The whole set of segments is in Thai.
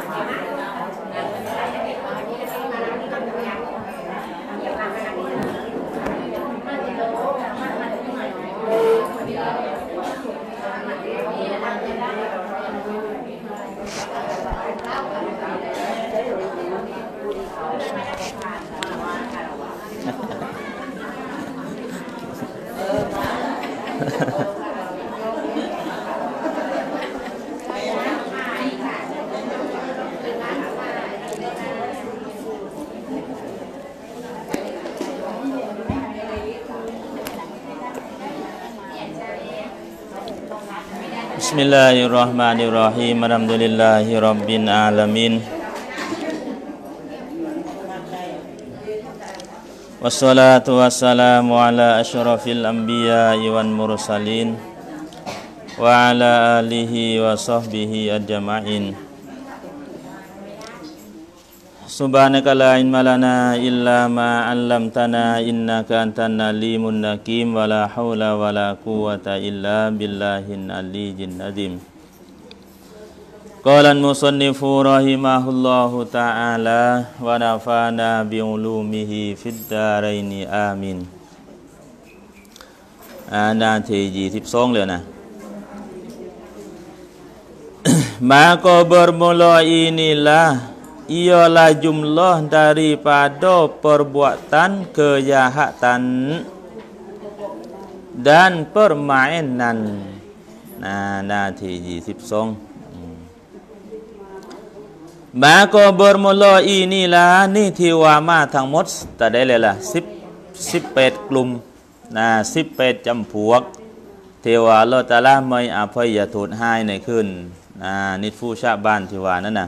Bismillahirrahmanirrahim. Alhamdulillahirabbil alamin. Wassalatu wassalamu ala asyrafil anbiya'i wal mursalin wa ala alihi wa sahbihi ajma'in. Subhanaka la ilma lana illa ma 'allamtana innaka antal alimul hakim wa la haula wa la quwwata illa billahil aliyyil azim. Qala al-musannifu rahimahullahu ta'ala wa nafa'ana bi ulumihi fid dharain amin. นาที22เลยนะ Maka bermula inilah ialah jumlah daripada perbuatan kejahatan dan permainan. Nathi 22. Maka bermula inilah ni ที่ว่ามาทั้งหมดแต่ได้เลยล่ะ18กลุ่ม18จำพวกที่ว่าอัลเลาะห์ตะอาลาไม่อภัยโทษให้ในคืนนิฟูชะบานที่ว่านั่นน่ะ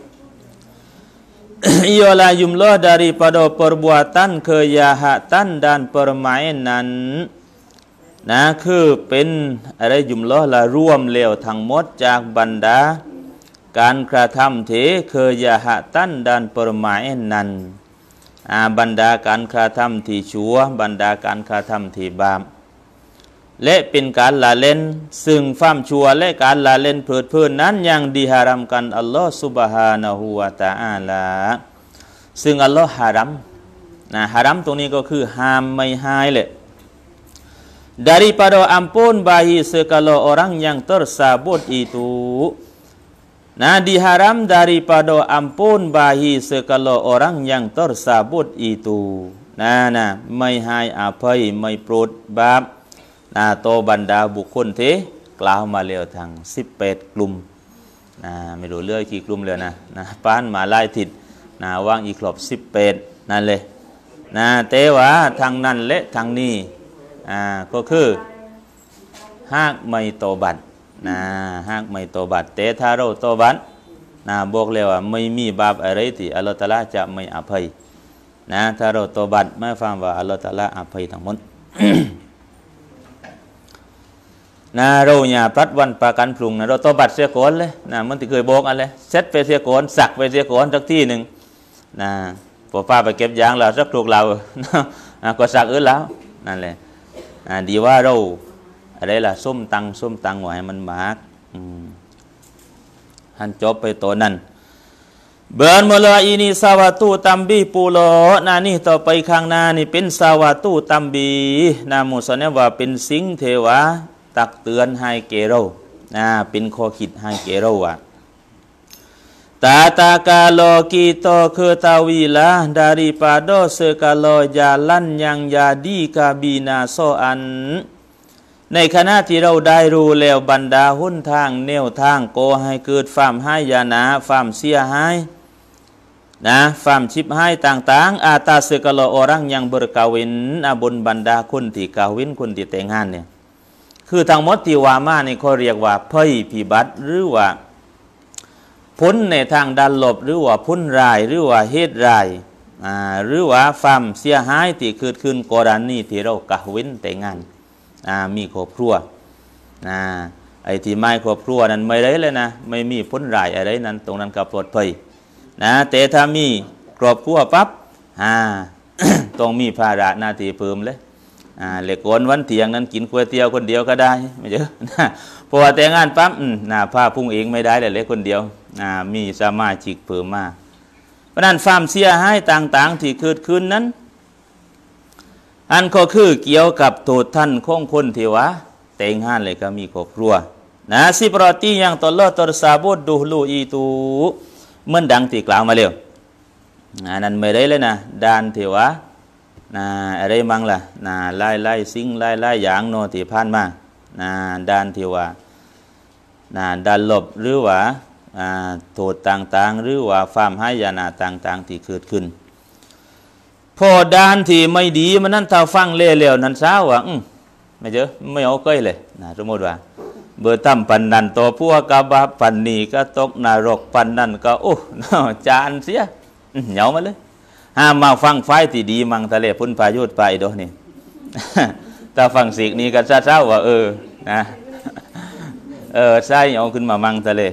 ialah jumlah daripada perbuatan kejahatan dan permainan คือเป็นอะไรจุมลอละรวมแล้วทั้งหมดจากบรรดาการกระทำที่kejahatan dan permainan บรรดาการกระทำที่ชั่วบรรดาการกระทำที่บาปและเป็นการละเล่นซึ่งความชั่วและการละเล่นเพลิดเพลินนั้นยังดิฮารัมกันอัลลอฮฺซุบฮานะฮูวะตะอาลาซึ่งอัลลอฮฺฮารัมฮารัมตรงนี้ก็คือห้ามไม่ให้แหละ daripada ampun bagi segala orang yang tersebut itu diharam daripada ampun bagi segala orang yang tersebut itu ไม่ให้อภัยไม่โปรดบาปต่อบรรดาบุคคลที่กล่าวมาแล้วทั้ง18กลุ่มไม่รู้เรื่องกี่กลุ่มเลยนะป้านมาไล่ทิศว่างอีกครบ18นั่นเลยแต่ว่าทางนั้นและทางนี้ก็คือหากไม่โตบัดหากไม่โตบัดแต่ถ้าเราโตบัดบอกเลยว่าไม่มีบาปอะไรที่อัลลอฮฺตะอาลาจะไม่อภัยถ้าเราโตบัดไม่ฟังว่าอัลลอฮฺตะอาลาอภัยทั้งหมด เราอย่าพลัดวันประกันพรุ่งเราโตบัดเสียก่อนเลยมันที่เคยบอกอะไรเซ็ตไปเสียก่อนสักไปเสียก่อนสักที่หนึ่งพอป้าไปเก็บยางเราสักลูกเราก็สักแล้วนั่นแหละดีว่าเราอะไรล่ะส้มตังไว้มันมากหันจบไปตัวนั้นbermula ini sawatu tambih pulaนี่ต่อไปข้างหน้านี่เป็นสาวาตุตัมบีมุสเนี่ยว่าเป็นสิ่งเทวะตักเตือนให้แก่เราเป็นข้อคิดให้แก่เราว่าTata kalau kita ketahuilah daripada segala jalan yang jadi kebinasaan ในขณะที่เราได้รู้แล้วบรรดาหนทางแนวทางก่อให้เกิดความหายนะความเสียหายความชิบหายต่างๆ atas segala orang yang berkawin บนบรรดาคนที่กาวินคนที่แต่งงานเนี่ยคือทั้งหมดที่ว่ามานี่เขาเรียกว่าภัยพิบัติหรือว่าพ้นในทางด้านลบหรือว่าพ้นร้ายหรือว่าเหตุร้ายหรือว่าความเสียหายที่เกิดขึ้นกรณีที่เรากะเว้นแต่งงานมีครอบครัวไอ้ที่ไม่ครอบครัวนั้นไม่ได้เลยนะไม่มีพ้นร้ายอะไรนั้นตรงนั้นก็ปลอดภัยแต่ถ้ามีครอบครัวปั๊บต้องมีภาระหน้าที่เพิ่มเลยเหล็กโกนวันเที่ยงนั้นกินก๋วยเตี๋ยวคนเดียวก็ได้ไม่เยอะเพราะว่าแต่งงานปั๊บผ้าพุ่งเองไม่ได้เลยคนเดียวมีสมาชิกเพิ่มมาเพราะนั้นความเสียหายต่างๆที่เกิดขึ้นนั้นอันก็คือเกี่ยวกับตัวท่านของคนที่ว่าแต่งงานเลยก็มีครอบครัวนะสิปรติยังตลอดตรสาบดดูลูอีตูเหมือนดังที่กล่าวมาแล้วนั่นไม่ได้เลยนะดานที่ว่าอะไรมั่งล่ะไล่สิ่งไล่อย่างโนที่ผ่านมาดานที่ว่าดานลบหรือว่าโทษต่างๆหรือว่าความหายนะต่างๆที่เกิดขึ้นพอดานที่ไม่ดีมันนั่นถ้าฟังเล่ๆนั้นซะว่าไม่เจอไม่เอาเกยเลยสมมติว่าเบอร์ตั้มปันนันตัวพวกกบาปันนีก็ตกนรกปันนันก็จานเสียเหนียวมาเลยห้ามมาฟังไฟที่ดีมังทะเลพุ่นพายุไปโดนี่ถ้าฟังสิ่งนี้ก็เศร้าว่านะใช่เอาขึ้นมามังทะเล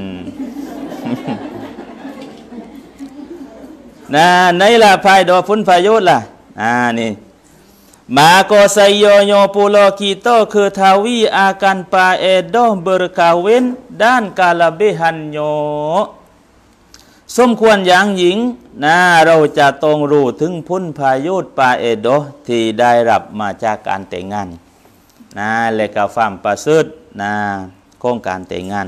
ในละพายดอพุ่นพายุล่ะนี่มาโกไซโยโยปุโลกิโตคือทาวีอาการปาเอโดเบอร์กาเวนด้านกาลาเบหันโยสมควรอย่างหญิงเราจะต้องรู้ถึงพุ่นพายุปาเอโดที่ได้รับมาจากการแต่งงานและก็ความประเสริฐของการแต่งงาน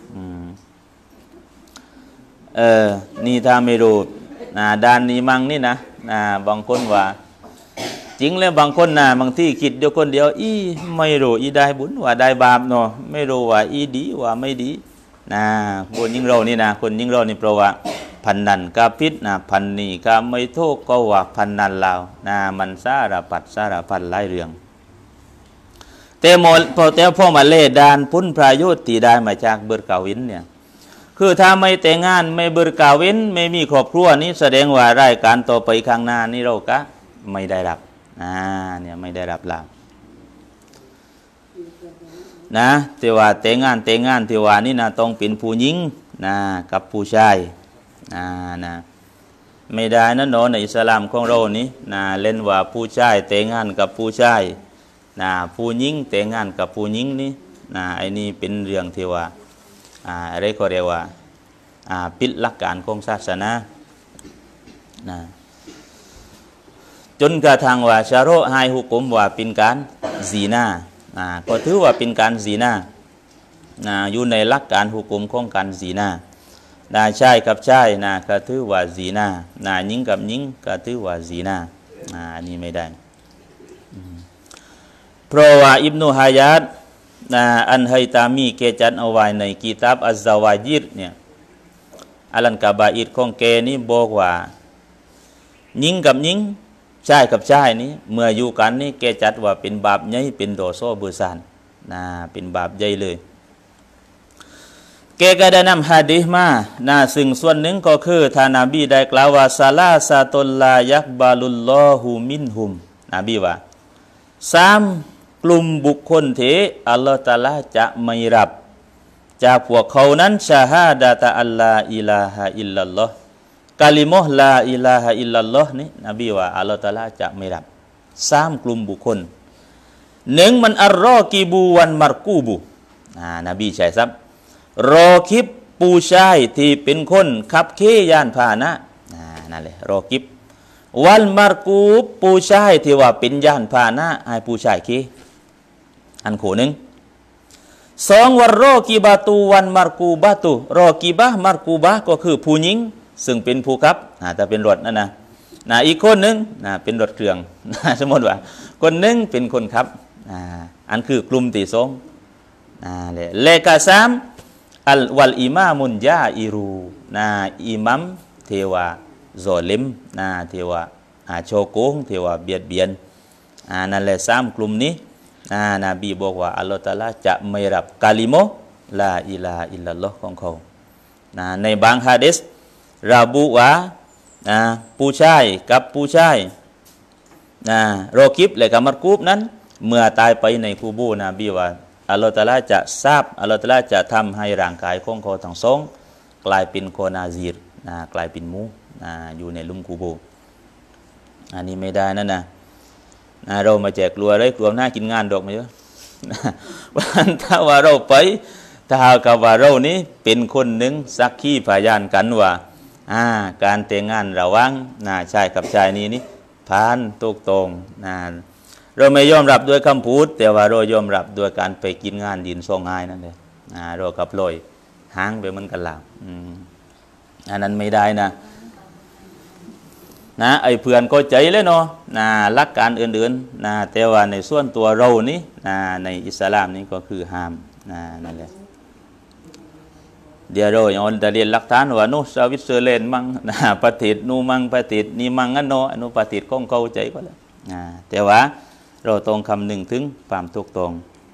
นี่ถ้าไม่รู้ด้านนี้มั่งนี่นะบางคนว่าจริงแล้วบางคนบางที่คิดเดียวคนเดียวไม่รู้ได้บุญว่าได้บาปเนาะไม่รู้ว่าดีว่าไม่ดีคนยิ่งเรานี่คนยิ่งเรานี่เพราะว่าพันนันก็พิษพันนี่ก็ไม่โทษก็ว่าพันนันเรามันสารพัดหลายเรื่องแต่หมดพอแต่พ่อมาเล่ดานพุ่นพระยุทธ์ที่ได้มาจากเบิร์กาวินเนี่ยคือถ้าไม่แต่งงานไม่เบิร์กาวินไม่มีครอบครัวนี้แสดงว่ารายการต่อไปข้างหน้านี่เราก็ไม่ได้รับเนี่ยไม่ได้รับลาภที่ว่าแต่งงานที่ว่านี่ต้องเป็นผู้หญิงกับผู้ชายไม่ได้นะเนาะในอิสลามของเรานี่เล่นว่าผู้ชายแต่งงานกับผู้ชายผู้หญิงแต่งงานกับผู้หญิงนี่ไอ้นี่เป็นเรื่องที่ว่าอะไรก็เรียกว่าปิดหลักการของศาสนาจนกระทั่งว่าชาโรให้หุกมว่าเป็นการซีนาก็ถือว่าเป็นการซีนาอยู่ในหลักการหุกมของการซีนาชายกับชายก็ถือว่าซีนาหญิงกับหญิงก็ถือว่าซีนาอันนี้ไม่ได้เพราะว่าอิบนุฮะยัดอันไฮตามีเกจัดเอาไว้ในกิตาบอัซซาวาจิรเนี่ยอัลันกาบาอิดของเกนี่บอกว่าหญิงกับหญิงชายกับชายนี้เมื่ออยู่กันนี่แกจัดว่าเป็นบาปใหญ่เป็นโดโซเบอร์ซานเป็นบาปใหญ่เลยแกก็ได้นำฮะดีษมาซึ่งส่วนหนึ่งก็คือท่านนบีได้กล่าวว่าซาลาซาตุลลายักบาลุลลอฮูมินหุมนบีว่า3กลุ่มบุคคลที่อัลลอฮฺตะอาลาจะไม่รับจากพวกเขานั้นชาฮาดะตะอัลลาอิลาฮะอิลลัลลอฮ์กาลิมอฮ์ลาอิลาฮะอิลลัลลอฮ์นี่นบีว่าอัลลอฮฺตะอาลาจะไม่รับ3กลุ่มบุคคล1มันอัลรอกีบูวันมารกูบูนบีใช้ซับรอคิบผู้ชายที่เป็นคนขับขี่ยานพาหนะนั่นแหละรอคิบวันมารกูบผู้ชายที่ว่าเป็นยานพาหนะให้ผู้ชายขี่อันโขนึง2วันรอกีบาตูวันมารกูบาตูรอกีบะมารกูบะก็คือผู้หญิงซึ่งเป็นผู้ขับแต่เป็นรถนั่นนะอีกคนนึงเป็นรถเครื่องสมมติว่าคนนึงเป็นคนขับอันคือกลุ่มที่2เลข3อัลวัลอิมามุนยาอิรูอิมัมเทวาโซลิมเทวาโชโกงเทวาเบียดเบียนนั่นแหละ3กลุ่มนี้นบีบอกว่าอัลลอฮฺตะอาลาจะไม่รับกาลิโมลาอิลาอิลลัลลอฮ์ของเขาในบางฮะดิษระบุว่าผู้ชายกับผู้ชายโรกิบและกับมัรกูบนั้นเมื่อตายไปในคูบูนบีว่าอัลลอฮฺตะอาลาจะทราบอัลลอฮฺตะอาลาจะทำให้ร่างกายของเขาทั้งสองกลายเป็นโคนาซีรกลายเป็นมูอยู่ในลุมคูบูอันนี้ไม่ได้นั่นนะเรามาแจกกลัวได้กลัวหน้ากินงานดอกมาเยอะถ้าว่าเราไปถ้าหากว่าเรานี้เป็นคนหนึ่งสักขีพยานกันว่าการแต่งงานระหว่างชายกับชายนี้ผ่านถูกตรงเราไม่ยอมรับด้วยคำพูดแต่ว่าเรายอมรับด้วยการไปกินงานดินทรงงานนั่นเลยเรากับลอยหางไปมันกันหลับอันนั้นไม่ได้นะไอ้เพื่อนก็ใจเลยเนาะรักการอื่นๆแต่ว่าในส่วนตัวเรานี้ในอิสลามนี้ก็คือห้ามนั่นแหละเดี๋ยวเราอย่างจะเรียนหลักฐานว่าโนสวิตเซอร์แลนด์มั่งปฏิทินนูมั่งปฏิทินนี่มั่งอันโนอนุปฏิทินของเขาใจก็แล้วแต่ว่าเราต้องคำนึงถึงความถูกต้อง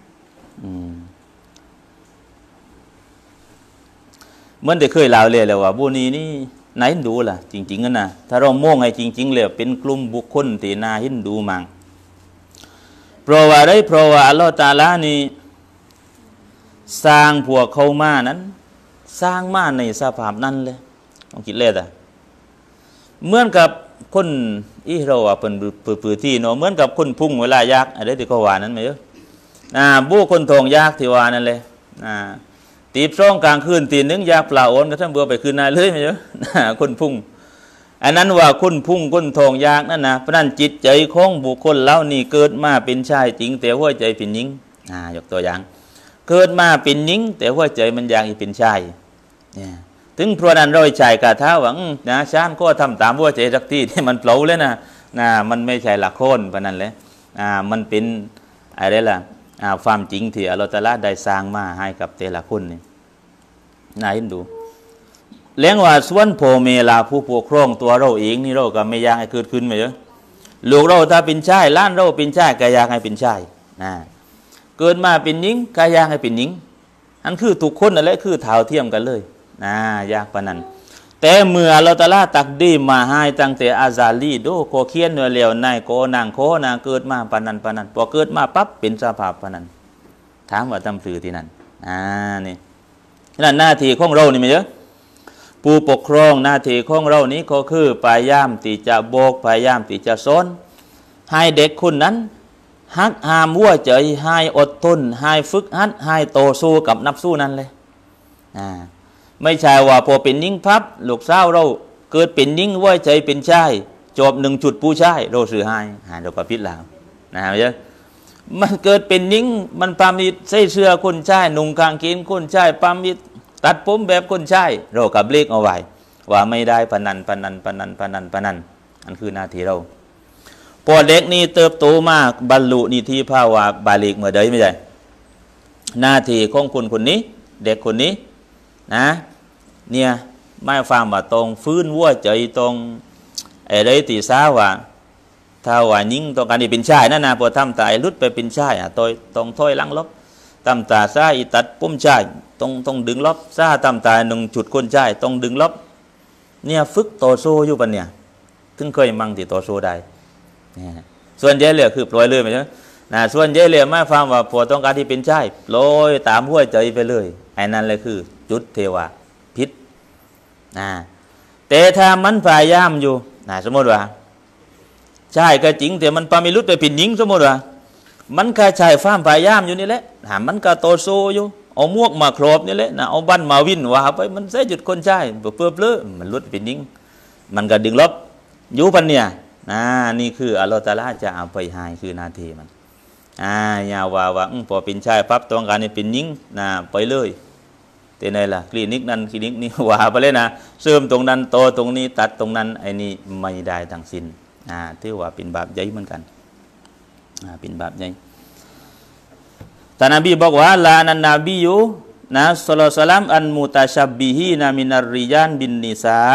เหมือนได้เคยเล่าเลยแล้วว่าบุญนี่ไหนดูล่ะจริงๆกันนะถ้าเราโม่งไงจริงๆเลยเป็นกลุ่มบุคคลที่น่าหินดูมั่งเพราะว่าได้เพราะว่าอัลลอฮฺตะอาลานี่สร้างพวกเขามานั้นสร้างมาในสภาพนั้นเลยต้องคิดเลยเหมือนกับคนเราว่าเป็นปืนที่เนาะเหมือนกับคนพุ่งเวลายากอะไรที่เขาว่านั้นไหมเยอะบุคคลทองยากที่ว่านั่นเลยตีบช่องกลางคืนตีนึงยากเปล่าโอนก็ทั้งเบื่อไปคืนนายเลยไหมเยอะคนพุ่งอันนั้นว่าคนพุ่งคนทองยากนั่นนะเพราะนั้นจิตใจของบุคคลเล่านี่เกิดมาเป็นชายจริงแต่หัวใจเป็นหญิงยกตัวอย่างเกิดมาเป็นหญิงแต่หัวใจมันอยากเป็นชายถึงเพราะนั้นเราใจกะท้าหวังชานก็ทำตามหัวใจสักที่ที่มันเปล่าเลยนะมันไม่ใช่ละโคนเพราะนั้นเลยมันเป็นอะไรล่ะความจริงที่อัลลอฮฺตะอาลาได้สร้างมาให้กับแต่ละคนนี่น่าเห็นดูเลี้ยงว่าส่วนโพเมลาผู้ปกครองตัวเราเองนี่เราก็ไม่อยากให้เกิดขึ้นไหมเยอะลูกเราถ้าเป็นชายล้านเราเป็นชายก็อยากให้เป็นชายเกิดมาเป็นหญิงก็อยากให้เป็นหญิงอันคือทุกคนนั่นแหละคือเท่าเทียมกันเลยยากปะนั้นแต่เมื่อเราตะลาตักดีมาให้ตั้งแต่อาซาลีโดโคเคียนเนื้อเหลวนายโกนางโคนาเกิดมาปะนั้นพอเกิดมาปั๊บเป็นสภาพปะนั้นถามว่าทำสื่อที่นั่นนี่นั่นหน้าที่ของเรานี่ไม่เยอะผู้ปกครองหน้าที่ของเรานี้ก็คือพยายามที่จะบอกพยายามที่จะสอนให้เด็กคนนั้นฮักหามวัวใจให้อดทนให้ฝึกหัดให้โตสู้กับนับสู้นั้นเลยไม่ใช่ว่าพอเป็นยิ่งพับลูกสาวเราเกิดเป็นยิ่งวัวใจเป็นชายจบ1 จุดผู้ชายเราสื่อให้เราก็พิจารณาไม่ใช่มันเกิดเป็นยิ่งมันปามิดใส่เสื้อคนชายนุ่งกางเกงคนชายปามิดตัดผมแบบคนชายเรากับเบรกเอาไว้ว่าไม่ได้พนันอันคือหน้าที่เราพอเด็กนี่เติบโตมากบรรลุนิติภาวะบาลิกเมื่อใดไม่ใช่หน้าที่ของคนนี้เด็กคนนี้เนี่ยไม่ฟังว่าตรงฟื้นวัวใจตรงอะไรตีสาว่าถ้าว่ายิ่งต้องการที่เป็นชายนั่นนะพอทำตายลุดไปเป็นชายต้องถอยหลังลบทำตาซาอิตัดปุ่มชายต้องดึงลบซาทำตาย1 จุดคนชายต้องดึงลบเนี่ยฝึกโตโซอยู่ปะเนี่ยถึงเคยมั่งที่โตโซได้ส่วนใหญ่เหลือคือปล่อยเลยไหมใช่ส่วนใหญ่เหลือไม่ฟังว่าพอต้องการที่เป็นชายปล่อยตามหัวใจไปเลยไอ้นั่นเลยคือจุดเทวะพิษแต่ถ้ามันพยายามอยู่สมมติว่าชายก็จริงแต่มันปามิลุดไปผิดหญิงสมมติว่ามันก็ชายฟ้ามพยายามอยู่นี่แหละมันก็โตโซอยู่เอามวกมาครอบนี่แหละเอาบั้นมาวินว่าไปมันใส่จุดคนชายเปลื้อมันลุดผิดหญิงมันก็ดึงลบอยู่พันเนี่ยนี่คืออัลลอฮฺตะอาลาจะเอาไปให้คือนาทีมันอย่าว่าพอเป็นชายปั๊บต้องการให้เป็นหญิงไปเลยแต่ไหนล่ะคลินิกนั้นคลินิกนี้ว่าไปเลยนะเสริมตรงนั้นโตตรงนี้ตัดตรงนั้นไอ้นี่ไม่ได้ทั้งสิ้นที่ว่าเป็นบาปใหญ่เหมือนกันเป็นบาปใหญ่ท่านนบีบอกว่าลานันนบีอยู่ศ็อลลัลลอฮุอะลัยฮิวะซัลลัมอันมุตะชับบิฮีนามินัรริญาลบินนิสา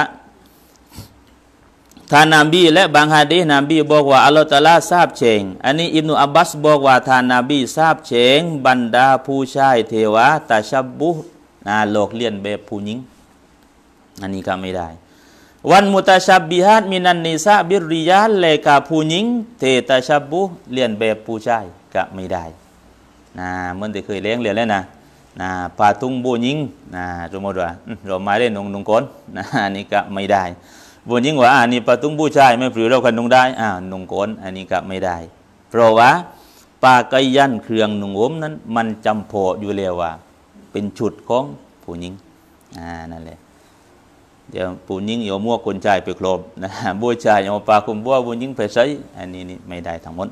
ท่านนบีและบางฮะดีษนบีบอกว่าอัลลอฮฺตะอาลาทราบเชงอันนี้อิบนุอับบาสบอกว่าท่านนบีทราบเชงบรรดาผู้ชายเทวะตะชับบุโลกเลียนแบบผู้หญิงอันนี้ก็ไม่ได้วันมุตะชับบิฮัดมินันนิสาบิริยาลและกับผู้หญิงเทตะชับบุเลียนแบบผู้ชายก็ไม่ได้เหมือนที่เคยเลี้ยงเรียนแล้วปาตุงผู้หญิงสมมติว่าเรามาเล่นนงก้นอันนี้ก็ไม่ได้บุญยิ่งว่าอันนี้ปาตุ้งผู้ชายไม่ปรือเราคันนุ่งได้นุ่งโกนอันนี้ก็ไม่ได้เพราะว่าปาไกยันเครื่องนุ่งห่มนั้นมันจำพออยู่แล้วว่าเป็นชุดของผู้หญิงนั่นแหละเดี๋ยวผู้หญิงเอามั่วคนชายไปครบนะบัวชายเอาปลาคุมบัวผู้หญิงไปใช้อันนี้นี่ไม่ได้ทั้งหมด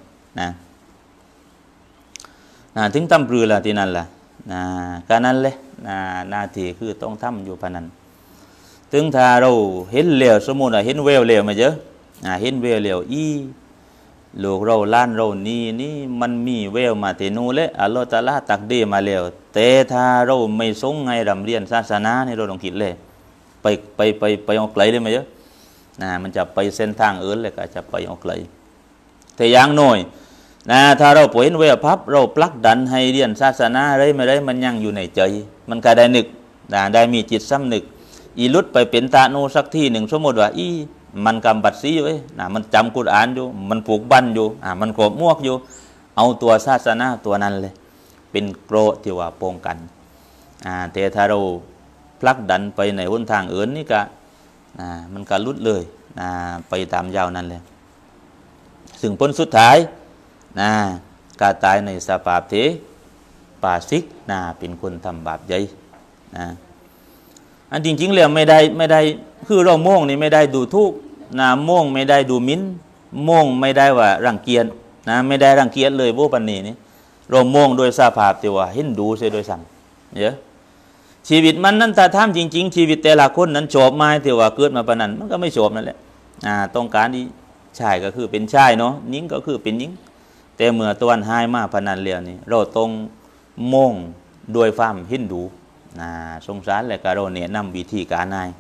นะถึงตั้มปลือละที่นั่นล่ะการนั้นเลยหน้าที่คือต้องทำอยู่พนันถึงถ้าเราเห็นเหลวสมมุติเห็นเวลเหลวมาเยอะเห็นเวลเหลวลูกเราล้านเรานี่มันมีเวลมาเตนูเลยอัลลอฮฺตะลาตักดีมาแล้วแต่ถ้าเราไม่สงไงรำเรียนศาสนานี่เราต้องคิดเลยไปเอาไกลเลยมาเยอะมันจะไปเส้นทางอื่นเลยก็จะไปเอาไกลแต่อย่างน้อยถ้าเราปล่อยเวลพับเราปลักดันให้เรียนศาสนาอะไรไม่ได้มันยังอยู่ในใจมันก็ได้นึกได้มีจิตสำนึกลุดไปเป็นตาโนสักที่หนึ่งสมมติว่ามันกำบัดซีไว้มันจำกุรอานอยู่มันผูกบั้นอยู่มันกบมวกอยู่เอาตัวศาสนาตัวนั้นเลยเป็นโกรที่ว่าป้องกันแต่ถ้าเราพลักดันไปในหนทางอื่นนี่ก็มันก็ลุดเลยไปตามยาวนั่นเลยซึ่งผลสุดท้ายก็ตายในสภาพที่ป่าซิกเป็นคนทำบาปใหญ่อันจริงๆแล้วไม่ได้คือเราโม่งนี่ไม่ได้ดูทุกโม่งไม่ได้ดูมิ้นโม่งไม่ได้ว่ารังเกียจไม่ได้รังเกียจเลยพวกปันนี้นี่เราโม่งโดยสภาพที่ว่าเห็นดูเสียโดยสั่งเยอะชีวิตมันนั้นถ้าทำจริงๆชีวิตแต่ละคนนั้นโฉบไม้ที่ว่าเกิดมาปนันมันก็ไม่โฉบนั่นแหละต้องการที่ชายก็คือเป็นชายเนาะหญิงก็คือเป็นหญิงแต่เมื่อตัวหายมาพนันเรียวนี่เราต้องโม่งโดยความเห็นดูสงสารและก็เราเนี่ยนำวิธีการนาย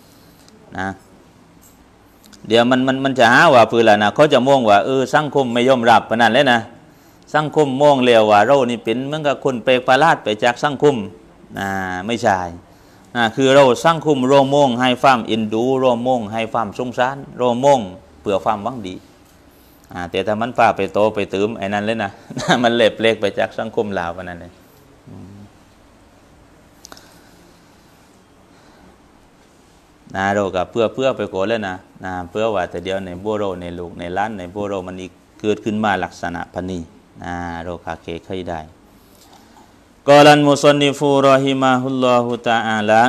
เดี๋ยวมันจะหาว่าปืนละเขาจะโม่งว่าสังคมไม่ยอมรับพนันเลยสังคมโม่งเรียวว่าเรานี่เป็นเหมือนกับคนเปรกประหลาดไปจากสังคมไม่ใช่คือเราสังคมเราโม่งให้ความอินดูเราโม่งให้ความสงสารเราโม่งเพื่อความหวังดีแต่ถ้ามันป้าไปโตไปตืมไอ้นั่นเลยมันเล็บเล็กไปจากสังคมลาวพนันเลยเรากับเพื่อไปโกเลยเพื่อว่าแต่เดียวในบัวโรในลูกในล้านในบัวโรมันอีกเกิดขึ้นมาลักษณะพันนี้เราคาเคยได้กอลันมุสนิฟูรอฮิมาฮุลลอฮุตะอาลา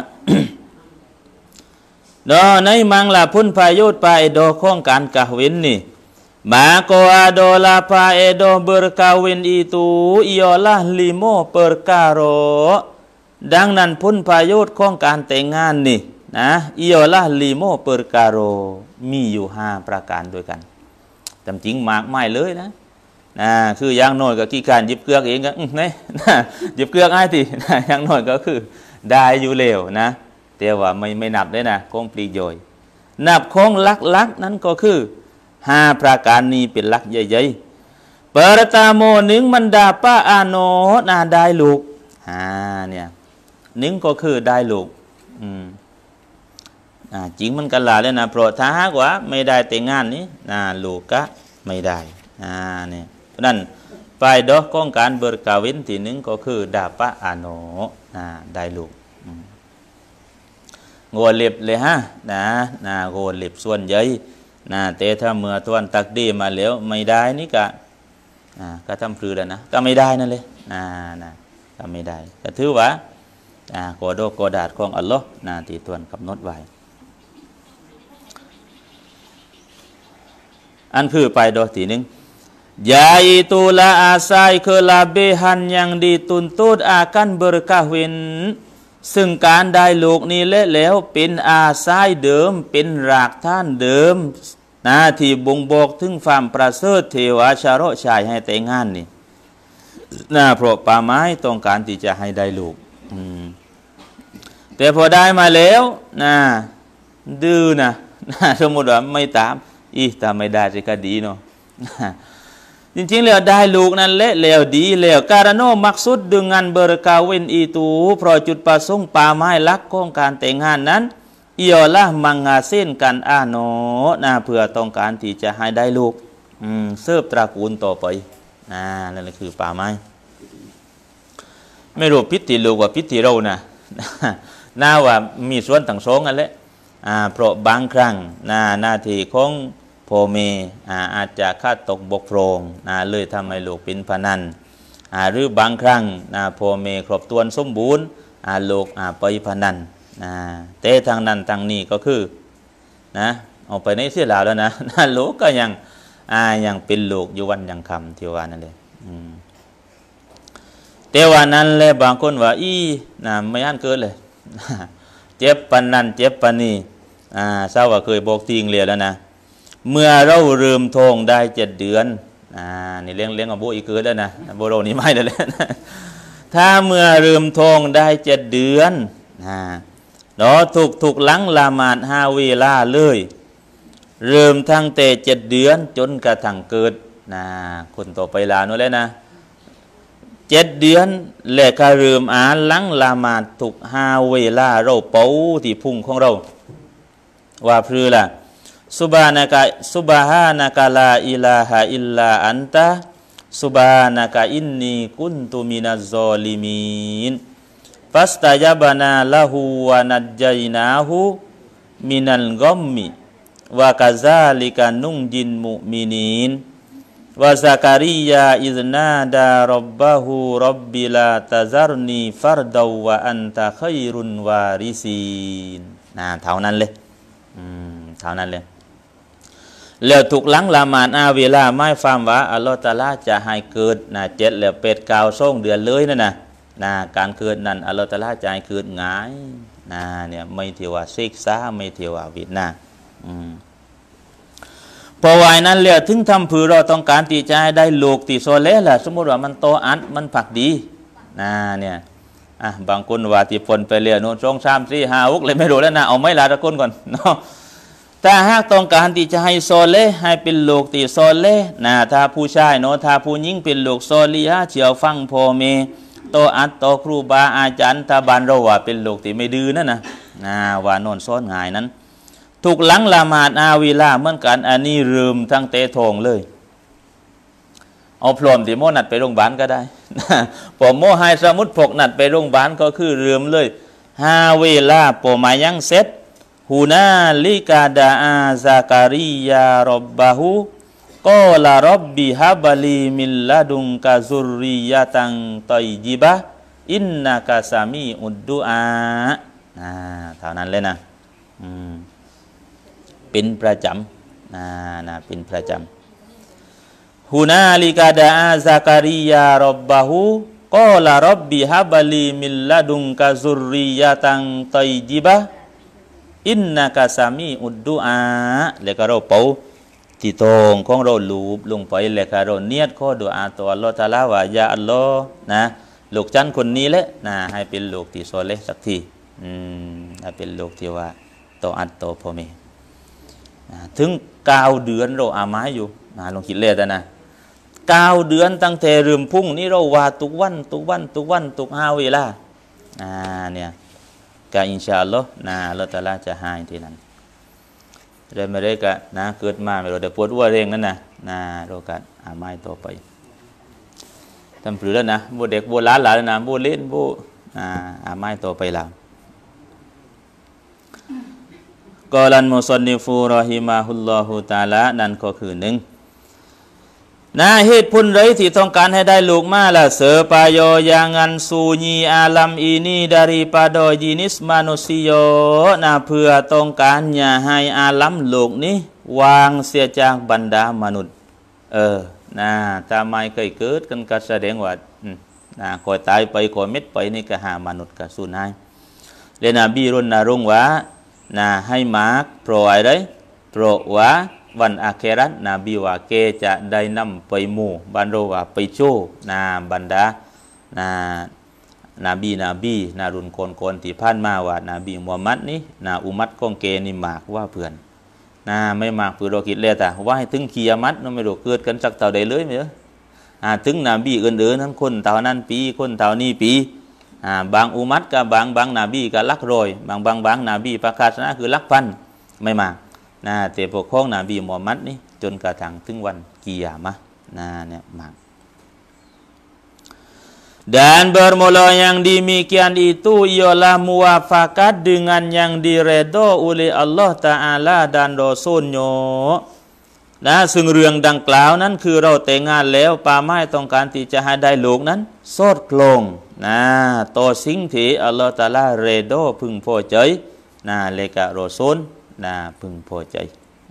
ในมังลาพุนพายุปาเอโดข้องการกะวินนี่มาโกอาโดลาปาเอโดเบอร์กาวินอีตูอิอลาลิโมเปอร์กาโรดังนั้นพุนพายุข้องการแต่งงานนี่อิอลาลิโมเปอร์กาโรมีอยู่5ประการด้วยกันจำจริงมากไม่เลยคืออย่างน้อยก็กี่การหยิบเกลือกเองก็หยิบเกลือกง่ายทีอย่างน้อยก็คือได้อยู่เร็วแต่ว่าไม่นับได้คงปลีกโยยนับของลักนั้นก็คือ5ประการนี้เป็นลักใหญ่ๆเปรตาโมหนึ่งมันดาป้าอาโนได้ลูกเนี่ยหนึ่งก็คือได้ลูกจริงมันกันลาเลยเพราะถ้าหากว่าไม่ได้แต่งงานนี้ลูกก็ไม่ได้เนี่ยนั่นไปดอกของการเบิร์กาวินที่หนึ่งก็คือดาปะอาโนได้ลูกโกเล็บเลยโกเล็บส่วนใหญ่แต่ถ้าเมื่อทวนตักดีมาแล้วไม่ได้นี่ก็ทำพลือแล้วก็ไม่ได้นั่นเลยก็ไม่ได้ก็ถือว่าโกโดโกดาดของอัลลอฮ์ที่ทวนกำหนดไว้อันคือไปดอกที่หนึ่งยาอิตุลาอาไซเคลาเบหันyang dituntut akan berkahwin ซึ่งการได้ลูกนี้แล้วเป็นอาไซเดิมเป็นรากฐานเดิมที่บ่งบอกถึงความประเสริฐเทวาชาโรชายให้แต่งงานนี่เพราะป่าไม้ต้องการที่จะให้ได้ลูกแต่พอได้มาแล้วดื้อสมมติว่าไม่ตามถ้าไม่ได้จะก็ดีเนาะจริงๆแล้วได้ลูกนั้นแล้วดีแล้วการโนมักสุดดึงงานเบอร์กาเวนอีตูเพราะจุดประสงค์ป่าไม้ลักของการแต่งงานนั้นอิอละมังงาเส้นกันโนเพื่อต้องการที่จะให้ได้ลูกเสิร์ฟตระกูลต่อไปนั่นแหละคือป่าไม้ไม่รู้พิธีลูกว่าพิธีเราน่าว่ามีส่วนต่างสองกันแหละเพราะบางครั้งหน้าที่ของพ่อแม่อาจจะขาดตกบกพร่องเลยทำให้ลูกเป็นพนันหรือบางครั้งพ่อแม่ครบถ้วนสมบูรณ์โลกไปพนันแต่ทางนั้นทางนี้ก็คือนะเอาไปในเสียแล้วนะโลกก็ยังเป็นโลกอยู่วันยังคำที่ว่านั่นเลยแต่ว่านั้นแหละบางคนว่าไม่อ่านเกิดเลยเจ็บปันนั้นเจ็บปันนี้เศร้าว่าเคยบอกทิ้งเลยแล้วนะเมื่อเราเริ่มท้องได้7 เดือนนี่เลี้ยงกับโบอีกเกิดแล้วนะโบโรนี่ไม่ได้เลยถ้าเมื่อเริ่มท้องได้7 เดือนเนาะถูกหลังละหมาด5 เวลาเลยเริ่มทั้งแต่7 เดือนจนกระทั่งเกิดคนต่อไปลาโน่นเลยนะ7 เดือนแหละก็เริ่มหลังละหมาดถูก5 เวลาเราเป่าที่พุ่งของเราว่าพรือล่ะซุบฮานะกะลาอิลาฮะอิลลาอันตะซุบฮานะกะอินนีกุนตุมินัซซอลิมีนฟัสตะญะบะนาละฮูวะนัจญัยนาฮูมินัลกัมมิวะกะซาลิกะนุงจินมุมินีนวะซะกะริยาอิซนาดาร็อบบะฮูร็อบบิลาตะซัรนีฟัรดาวะอันตะค็อยรุนวาริซีนเท่านั้นเลยเท่านั้นเลยแล้วถูกหลังละหมาดเวลาไม่ฟามว่าอัลลอฮฺตะอาลาจะให้เกิด7แล้วเป็ด9 2 เดือนเลยนะการเกิดนั้นอัลลอฮฺตะอาลาจะให้เกิดง่ายเนี่ยไม่เที่ว่าศึกษาไม่เที่ว่าวิทย์พอวัยนั้นแล้วถึงทำผือเราต้องการตีใจได้โลกตีโซเลล่ะสมมติว่ามันโตอัดมันผักดีเนี่ยบางคนว่าที่ฝนไปเรียนโน้น2 3 4 5 6เลยไม่รู้แล้วนะเอาไม่ละตะก้นก่อนเนาะถ้าหากต้องการที่จะให้โซเลให้เป็นโลกตีโซเลถ้าผู้ชายเนาะถ้าผู้หญิงเป็นโลกโซลีฮะเฉียวฟังพ่อเมโตอัดโตครูบาอาจารย์ตาบานเราว่าเป็นโลกตีไม่ดื้อนั่นนะว่าโน่นซ้อนง่ายนั้นถูกหลังละหมาดเวลาเหมือนกันอันนี้ลืมทั้งเตะทองเลยเอาพร้อมที่โมนัดไปโรงพยาบาลก็ได้ผมโมให้สมุดพกนัดไปโรงพยาบาลก็คือลืมเลย5 เวลาปมายังเสร็จฮูนาลิกาดาซาการิยาร็อบบะฮูกอลาร็อบบิฮับลีมิลลาดุงกะซุรริยะตังตอยญิบะอินนะกะซามีอุดดุอาเท่านั้นเลยนะเป็นประจำเป็นประจำฮูนาลิกาดาซาการิยาร็อบบะฮูกอลาร็อบบิฮับลีมิลลาดุงกะซุรริยะตังตอยญิบะอินนะกะซามีอุดดุอาแล้วก็เราเป่าที่ตรงของเราลูบลงไปแล้วก็เราเนียดข้อดุอาต่ออัลลอฮฺตะอาลาว่ายาอัลลอฮ์ลูกจันคนนี้แหละให้เป็นลูกที่โซเลสักทีให้เป็นลูกที่ว่าโตอัดโตพ่อแม่ถึง9 เดือนเราอามาอยู่ลองคิดเลยนะ9 เดือนตั้งแต่เริ่มพุ่งนี่เราว่าทุกวันทุก5 เวลาเนี่ยก็อินชาอัลลอฮ์อัลลอฮฺตะอาลาจะให้ทีนั้นได้ไม่ได้ก็เกิดมาไม่รู้แต่ปวดหัวเร่งนั่นเราก็อามาต่อไปทำผือแล้วนะโบเด็กโบล้านหลานนะโบเล่นโบอามาต่อไปแล้วกอลันมุซอนนิฟูรอฮิมาฮุลลอฮุตะอาลานั่นก็คือ1เหตุผลไรที่ต้องการให้ได้ลูกมาละsupaya jangan sunyi alam ini daripada jenis manusia เพื่อต้องการอย่าให้อาลัมโลกนี้วางเสียจากบรรดามนุษย์ทำไมเคยเกิดกันก็แสดงว่าก่อยตายไปก่อยเม็ดไปนี่ก็หามนุษย์ก็สูญหายเดนบีรณรงค์ว่าให้มาร์กโปรอะไรโปรว่าวันอาเครัตนบีว่าเกจะได้นำไปหมู่บรรโรว่าไปโชบรรดานบีรุ่นคนที่ผ่านมาว่านาบีมุฮัมมัดนี่อุมัตของเกนี่มากว่าเพื่อนไม่มากเพื่อเราคิดเลยแต่ว่าให้ถึงกิยามัตนั่นไม่รู้เกิดกันสักเท่าใดเลยไหมถึงนบีอื่นๆนั้นคนเท่านั้นปีคนเท่านี้ปีบางอุมัตกับบางนบีก็ลักร้อยบางนบีประกาศนะคือลักพันไม่มากแต่พวกของนบีมุฮัมมัดนี่จนกระทั่งถึงวันกิยามะห์เนี่ยมาก Dan bermula yang demikian itu ialah muafakat dengan yang diredha oleh Allah Ta'ala dan Rasulnya ซึ่งเรื่องดังกล่าวนั้นคือเราแต่งงานแล้วป่าไม้ต้องการที่จะให้ได้ลูกนั้นสอดคล้องนะต่อสิ่งที่อัลลอฮฺตะอาลาเรโดพึงพอใจนะเลกะรอซูลนะพึงพอใจ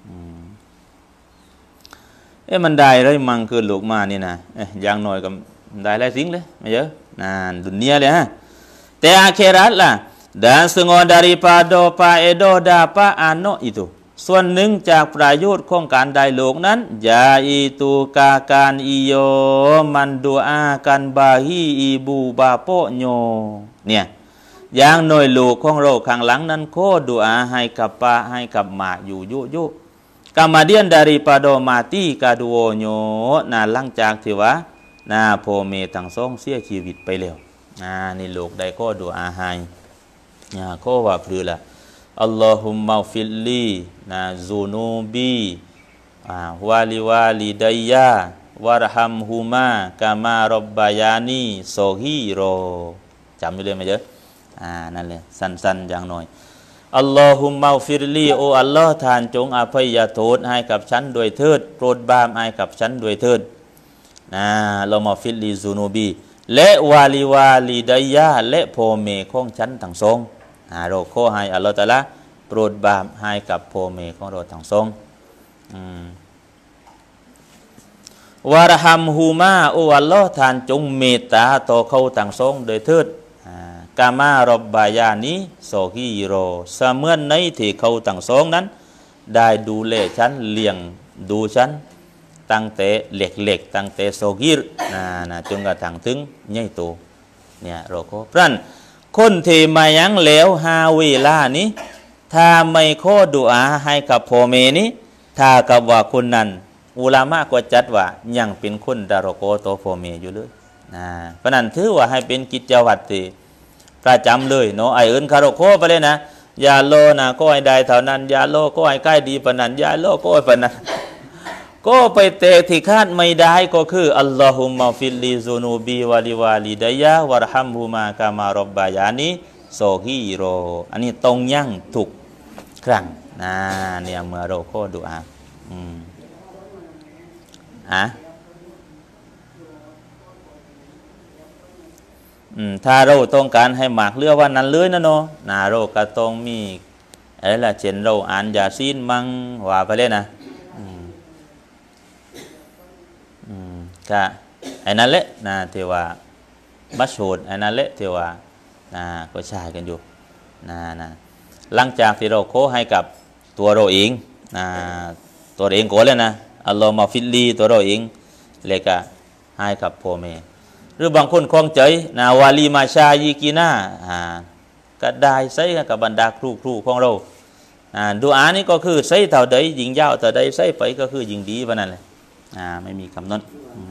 มันได้เลยมังคือลูกมานี่นะอย่างน้อยก็ได้หลายสิ่งเลยไม่เยอะนะดุนเนียเลยฮะแต่อาเครัตล่ะdan setengah daripada faedah dapat anak itu ส่วนหนึ่งจากประโยชน์ของการได้โลกนั้นยาอิตุกาการอิโยมันดูอากันบาฮีอีบูบาโปโยเนี่ยอย่างหน่อยลูกของเราข้างหลังนั้นโคดูอาให้กับป้าให้กับหมาอยู่ยุkemudian daripada mati kaduanya nah หลังจากที่ว่าพ่อแม่ทั้งสองเสียชีวิตไปแล้วนี่ลูกได้ข้อดูอาให้ข้อว่าคือละอัลลอฮุมะฟิลลีซูนูบีวาลิวาลิดัยยาวะรฮัมฮุมากามารับบายานีโซฮีโรจำอยู่เลยไหมเจ๊นั่นเลยสั้นๆอย่างหน่อยอัลลอฮุมะฟิรลีโออัลลอฮ์ท่านจงอภัยโทษให้กับฉันด้วยเถิดโปรดบาปให้กับฉันด้วยเถิดเรามาฟิรลีซูนูบีและวาลิดัยยะและพ่อแม่ของฉันทั้งสองเราขอให้อัลลอฮ์ตะอาลาโปรดบาปให้กับพ่อแม่ของเราทั้งสองวะรฮัมฮุมาโออัลลอฮ์ท่านจงเมตตาต่อเขาทั้งสองโดยเถิดกามารบบายานีโซฮีโรเสมือนในที่เขาทั้งสองนั้นได้ดูแลฉันเลี้ยงดูฉันตั้งแต่เล็กๆตั้งแต่โซฮีรจนกระทั่งถึงใหญ่โตเนี่ยเราก็เพราะนั้นคนที่มายังแล้วฮาเวลานี้ถ้าไม่ขอดุอาให้กับพ่อแม่นี้ถ้ากับว่าคนนั้นอุลามะก็จัดว่ายังเป็นคนดารโกโตพ่อแม่อยู่เลยเพราะนั้นถือว่าให้เป็นกิจวัตรที่ประจำเลยเนาะไอเอิญคาร์โคไปเลยนะยาโลนะก็ไอได้เท่านั้นยาโลก็ไอใกล้ดีปนันยาโลก็ไอปนันก็ไปเตะที่คาดไม่ได้ก็คืออัลลอฮุมะฟิลลิซูนูบีวาลิดัยยะวะรฮัมฮุมากามารับบายานีโซฮีโรอันนี้ตรงยั่งถูกครั้งเนี่ยเมื่อเราขอดุอาถ้าเราต้องการให้หมากเลือกว่านั้นเลยนะเนาะเราก็ต้องมีอะไรล่ะเช่นเราอ่านยาซีนมังว่าไปเลยนะก็ไอ้นั่นแหละที่ว่ามัชฮูดไอ้นั่นแหละที่ว่าก็ใช้กันอยู่หลังจากที่เราโค้ให้กับตัวเราเองตัวเองก็เลยนะอัลลอฮ์มาฟิลลีตัวเราเองเลยก็ให้กับพ่อแม่หรือบางคนคล่องใจวาลีมาชายีกีน่าก็ได้ใส่กับบรรดาครูของเราดูอานี่ก็คือใส่เท่าใดยิงยาวเท่าใดใส่ไปก็คือยิงดีวันนั้นเลยไม่มีคำนั้น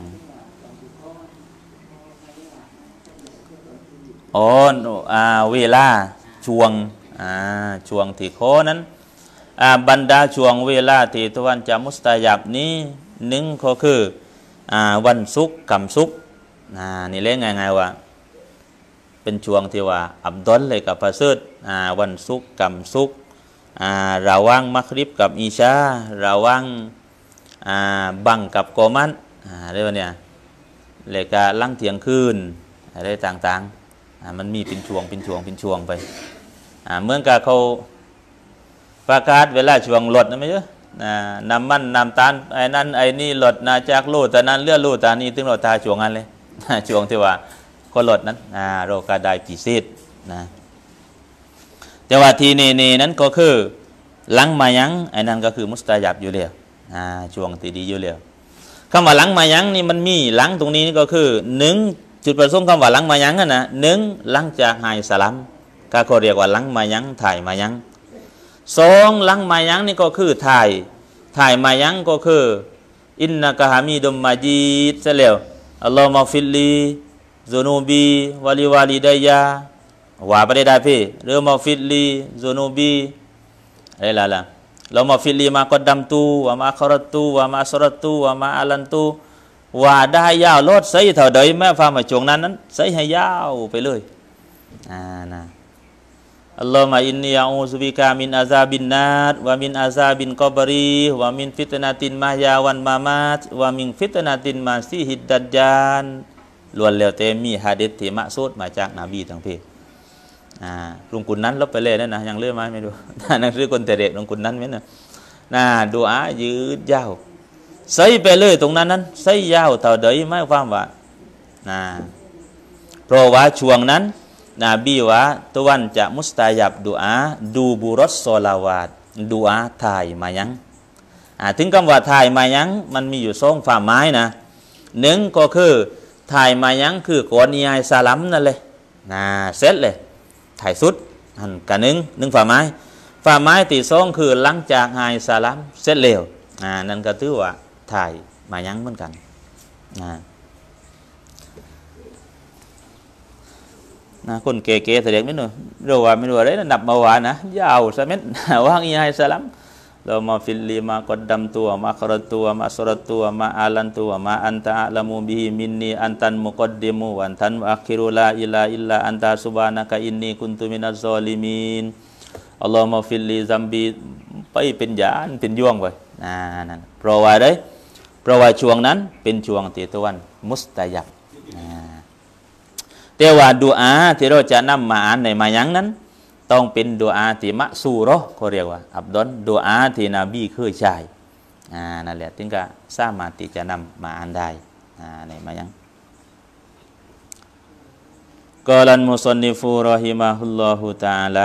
เวลาช่วงที่โคนั้นบรรดาช่วงเวลาที่ตะวันจะมุสตายับนี้หนึ่งก็คือวันศุกร์กับศุกร์นี่เล่นไงว่าเป็นช่วงที่ว่าอับดุลเลยกับพระเสดวันศุกร์กับศุกร์ระวังมักริบกับอิชาระวังบังกับโกมันอะไรวะเนี่ยเลยก็ลังเที่ยงคืนอะไรต่างๆมันมีเป็นช่วงไปเมื่อกับเขาประกาศเวลาช่วงลดนะไม่ใช่น้ำมันน้ำตาลไอ้นั่นไอ้นี่ลดจากโลแต่นั้นเลื่อนโลแต่นี้ถึงเราทาช่วงนั้นเลยช่วงที่ว่าก็ลดนั้นเราก็ได้พิเศษแต่ว่าทีนี้นั้นก็คือหลังมายังไอ้นั่นก็คือมุสตาญับอยู่แล้วช่วงที่ดีอยู่แล้วคำว่าหลังมายังนี่มันมีหลังตรงนี้ก็คือหนึ่งจุดประสงค์คำว่าหลังมายังนะหนึ่งหลังจากหายสลัมก็เขาเรียกว่าหลังมายังถ่ายมายังสองหลังมายังนี่ก็คือถ่ายมายังก็คืออินนะกะฮามีดุมมาจีดเสร็จอัลลอฮฺมาฟิลลีซูนูบีวาลิดัยยะว่าไปได้พี่เรื่องมาฟิลลีซูนูบีอะไรล่ะเรามาฟิลลีมากอดดัมตูว่ามาคอรตูว่ามาสรตูว่ามาอาลันตูว่าได้ยาวลดใส่เท่าใดแม่ฟังมาช่วงนั้นใส่ให้ยาวไปเลยอัลลอฮฺมาอินนียาอูซุบิกามินอาซาบินนาดวะมินอาซาบินกอบรีวะมินฟิตนาตินมายาวันมามาตวะมินฟิตนาตินมาซีฮิดดัจญาลล้วนแล้วแต่มีหะดีษที่มะซูดมาจากนบีทั้งพี่ลุงกุนนั้นลบไปเลยนะยังเลื่อนมาไม่ดูหนังสือคนแต่เด็กลุงกุนนั้นไหมนะดูอายืดยาวใส่ไปเลยตรงนั้นใส่ยาวเท่าใดไม่ความว่าเพราะว่าช่วงนั้นนบีว่าตะวันจะมุสตายับดูอาดูบุรสโซลาวาดดูอาถ่ายมายังถึงคำว่าถ่ายมายังมันมีอยู่สองฝ่าไม้นะหนึ่งก็คือถ่ายมายังคือก่อนยายสลัมนั่นเลยเสร็จเลยถ่ายสุดหันกันหนึ่งฝ่าไม้ที่สองคือหลังจากหายสลัมเสร็จเร็วนั่นก็ถือว่าถ่ายมายังเหมือนกันคนเก๋ๆแสดงไม่หนูรู้ว่าไม่รู้อะไรนับมาว่านะยาวสมัยว่างอีให้สลัมเรามาฟิลลีมากดดำตัวมาครตัวมาสรตัวมาอาลันตัวมาอันตะละมูบิฮิมินนีอันตันมุกดดิมูวันทันอัคิรุลาอิลาอิลลาอันตะซุบานะกะอินนีกุนตุมินัซซอลิมินอัลลอฮฺมาฟิลลีซัมบีไปเป็นยานเป็นย่วงไปนั่นเพราะว่าได้เพราะว่าช่วงนั้นเป็นช่วงที่ตะวันมุสตายับแต่ว่าดูอาที่เราจะนำมาอ่านในมายังนั้นต้องเป็นดูอาที่มะซูเราะห์เขาเรียกว่าอับดอนดูอาที่นบีเคยใช้นั่นแหละถึงจะสามารถที่จะนำมาอ่านได้ในมายังกอลันมุซันนิฟูรอฮิมะฮุลลอฮุตะอาล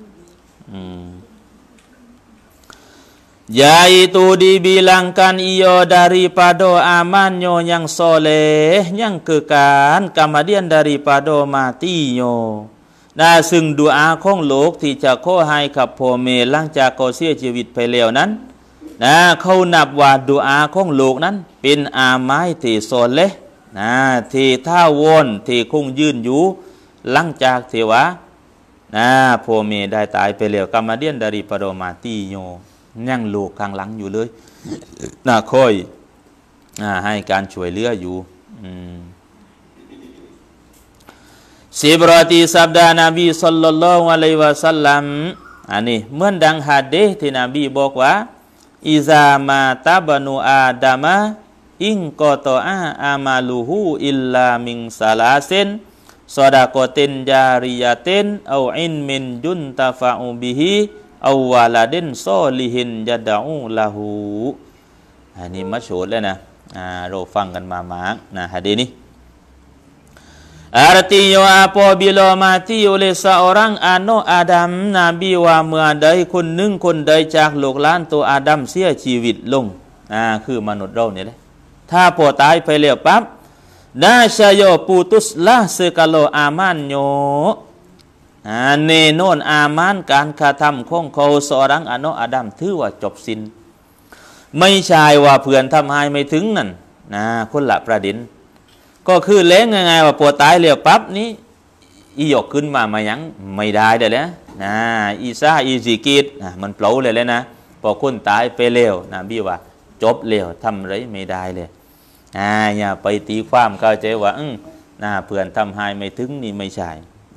yaitu dibilangkan iyo daripada amannya yang soleh yang kekal kemudian daripada matinya ซึ่งดุอาของโลกที่จะขอให้กับพ่อแม่หลังจากเขาเสียชีวิตไปแล้วนั้นเขานับว่าดุอาของโลกนั้นเป็นอามัยที่โซเลที่ท่าวนที่คงยืนอยู่หลังจากที่ว่าพ่อแม่ได้ตายไปแล้วกรรมเดียนดาริปโดมาตีโยยังโลกข้างหลังอยู่เลยคอยให้การช่วยเหลืออยู่Seperti sabda Nabi sallallahu alaihi wasallam อันนี้เหมือนดังหะดีษที่นบีบอกว่าอิซามาตาบานูอาดามะอิงกอตออามาลูฮูอิลลามิงซาลาซินซอดากอตินจาริยาตินเอาอินมินจุนตาฟาอูบิฮิเอาวาลาดินซอลิฮินยัดอูลาหูอันนี้มัชฮูรเลยนะเราฟังกันมามากหะดีษนี้Artinya apabila mati oleh seorang anak Adam Nabi ว่าเมื่อใดคนหนึ่งคนใดจากลูกหลานตัวอาดัมเสียชีวิตลงคือมนุษย์เราเนี่ยแหละถ้าพอตายไปแล้วปั๊บnasya putuslah segala amannyaแน่นอนอามันการกระทำของเขาseorang anak Adam ถือว่าจบสิ้นไม่ใช่ว่าเพื่อนทำให้ไม่ถึงนั่นคนละประเด็นก็คือเล้งยังไงว่าปวดตายเลี้ยวปั๊บนี้อีหยกขึ้นมายังไม่ได้เดี๋ยวแล้วอีซาอีซิกิดมันเปล่าเลยแล้วนะพอคนตายไปเลี้ยวพี่ว่าจบเลี้ยวทำไรไม่ได้เลยอย่าไปตีความเข้าใจว่าเพื่อนทำให้ไม่ถึงนี่ไม่ใช่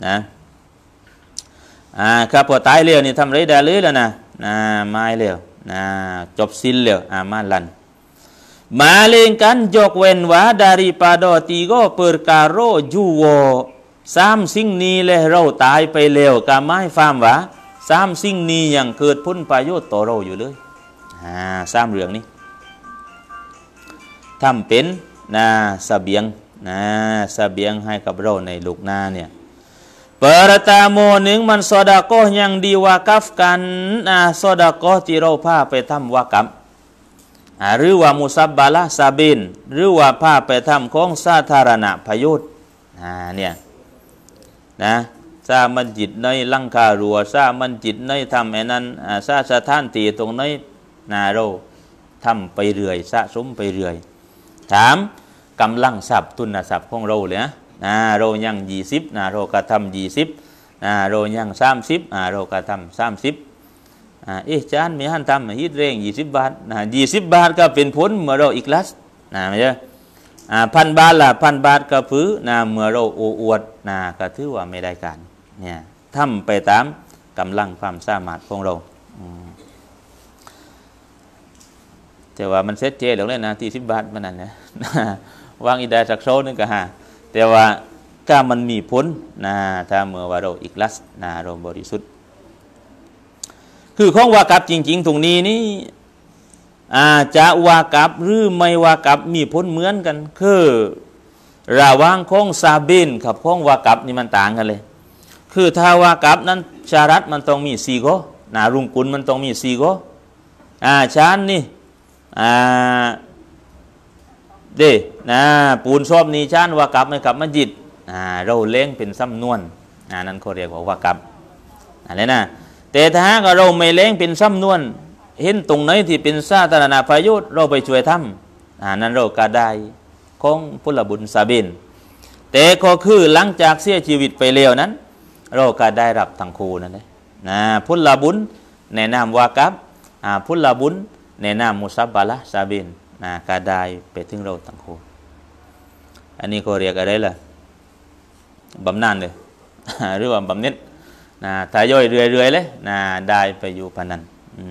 นะครับพอตายเลี้ยวนี่ทำไรได้เลยแล้วนะไม่เลี้ยวจบสิ้นเลี้ยวมาลันMalingkan jok wenwa daripada tiga perkara juwa 3 สิ่งนี้แหละเราตายไปแล้วก็ไม่ฟังว่า3 สิ่งนี้ยังเกิดผลประโยชน์ต่อเราอยู่เลย3 เรื่องนี้ทำเป็นเสบียงเสบียงให้กับเราในลูกหน้าเนี่ยPertama 1มันซอดาโกะyang diwakafkanซอดาโกะที่เราพาไปทำวากัฟหรือว่ามุซับบาละซาบินหรือว่าพาไปทำของสาธารณประโยชน์เนี่ยสามันจิตในลังคารัวสามันจิตในทำไอ้นั้นสาสถานที่ตรงในเราทำไปเรื่อยสะสมไปเรื่อยถามกำลังทรัพย์ทุนทรัพย์ของเราเลยเรายัง20เราก็ทำ20เรายัง30เราก็ทำ30จานมีหันทำฮิตเร่ง20 บาท20 บาทก็เป็นผลเมื่อเราอีกลัสไม่ใช่1,000 บาทละ1,000 บาทก็ฟื้นเมื่อเราโอ้อวดก็ถือว่าไม่ได้การเนี่ยทำไปตามกำลังความสามารถของเราแต่ว่ามันเซ็ตเจหรือเลยนะที่10 บาทมันนั่นนะวางอีได้สักโซนึงก็แต่ว่าก็มันมีผลนะถ้าเมื่อว่าเราอิกลัสนะเราบริสุทธิ์คือของวากับจริงๆตรงนี้นี่จะวากับหรือไม่วากับมีผลเหมือนกันคือระหว่างของซาบินกับของวากับนี่มันต่างกันเลยคือถ้าวากับนั้นชารัตมันต้องมี4ข้อนะรุงกุลมันต้องมี4ข้อชานนี่เด้นะปูนชอบนี่ชานวากับไม่กับมัสยิดเราเล้งเป็นสำนวนนั่นเขาเรียกว่าวากับอะไรนะแต่ถ้าหากเราไม่เล้งเป็นสำนวนเห็นตรงไหนที่เป็นสาธารณประโยชน์เราไปช่วยทำนั้นเราก็ได้ของพุทธบุญซาบินแต่ก็คือหลังจากเสียชีวิตไปแล้วนั้นเราก็ได้รับทั้งคู่นั่นเองพุทธบุญแนะนำวากับพุทธบุญแนะนำมุสับบาละซาบินก็ได้ไปถึงเราทั้งคู่อันนี้เขาเรียกอะไรล่ะบำนาญเลยหรือว่าบำเหน็จถ้าย่อยเรื่อยๆเลยได้ไปอยู่พนัน